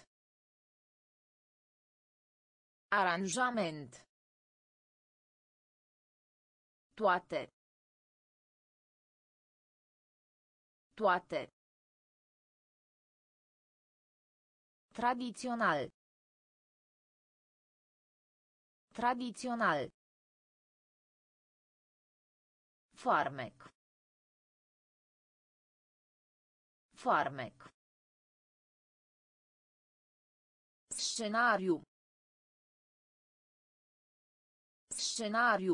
Aranjament. Toate. Toate. Tradițional. Tradițional. Farmec. Farmec. Scenariu. Scenariu.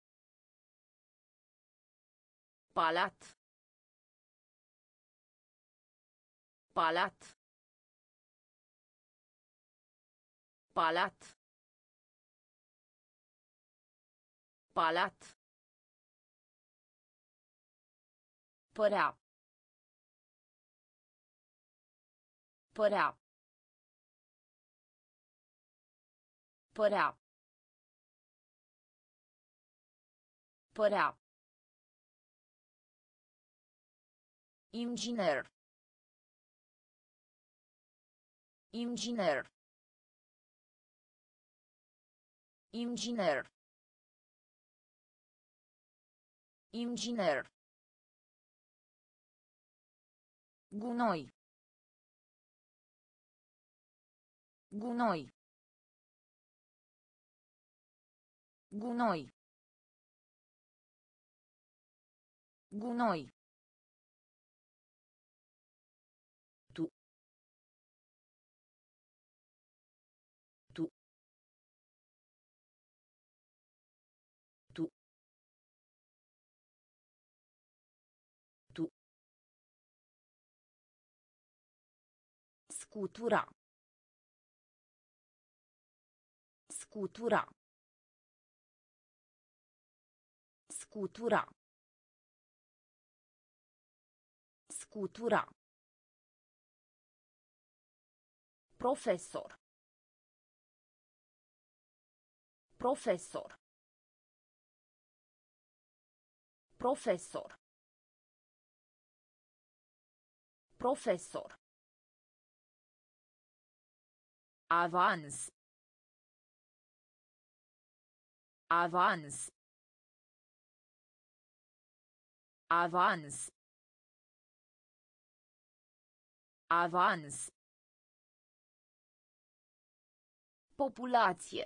Palat. Palat. Palat. Palat. Părea. Părea. Părea. Părea. Inginer. Inginer. Inginer. Inginer. Gunoi. Gunoi. Gunoi. Gunoi. Tu. Tu. Tu. Tu. Scutura. Scutura. Scutura. Scutura. Profesor. Profesor. Profesor. Profesor. Avans. Avans. Avans. Avans. Populație.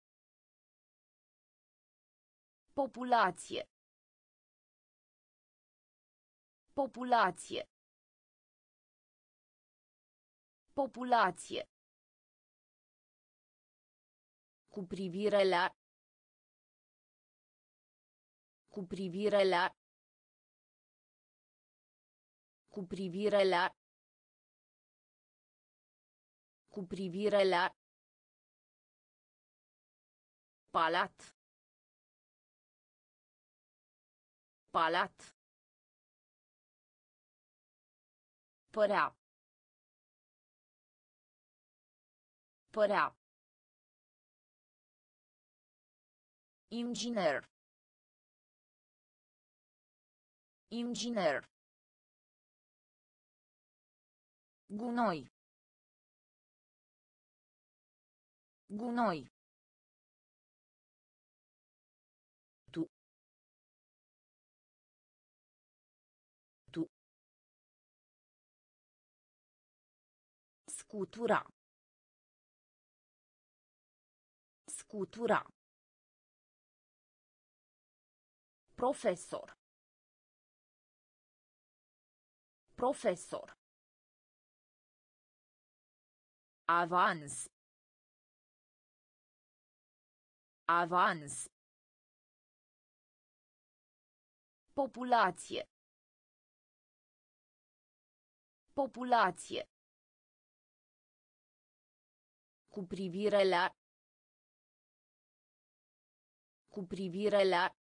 Populație. Populație. Populație. Cu privire la. Cu privire la. Cu privire la. Cu privire la. Palat. Palat. Părea. Părea. Inginer. Inginer. Gunoi. Gunoi. Tu. Tu. Scutura. Scutura. Profesor. Profesor. Avans. Avans. Populație. Populație. Cu privire la. Cu privire la.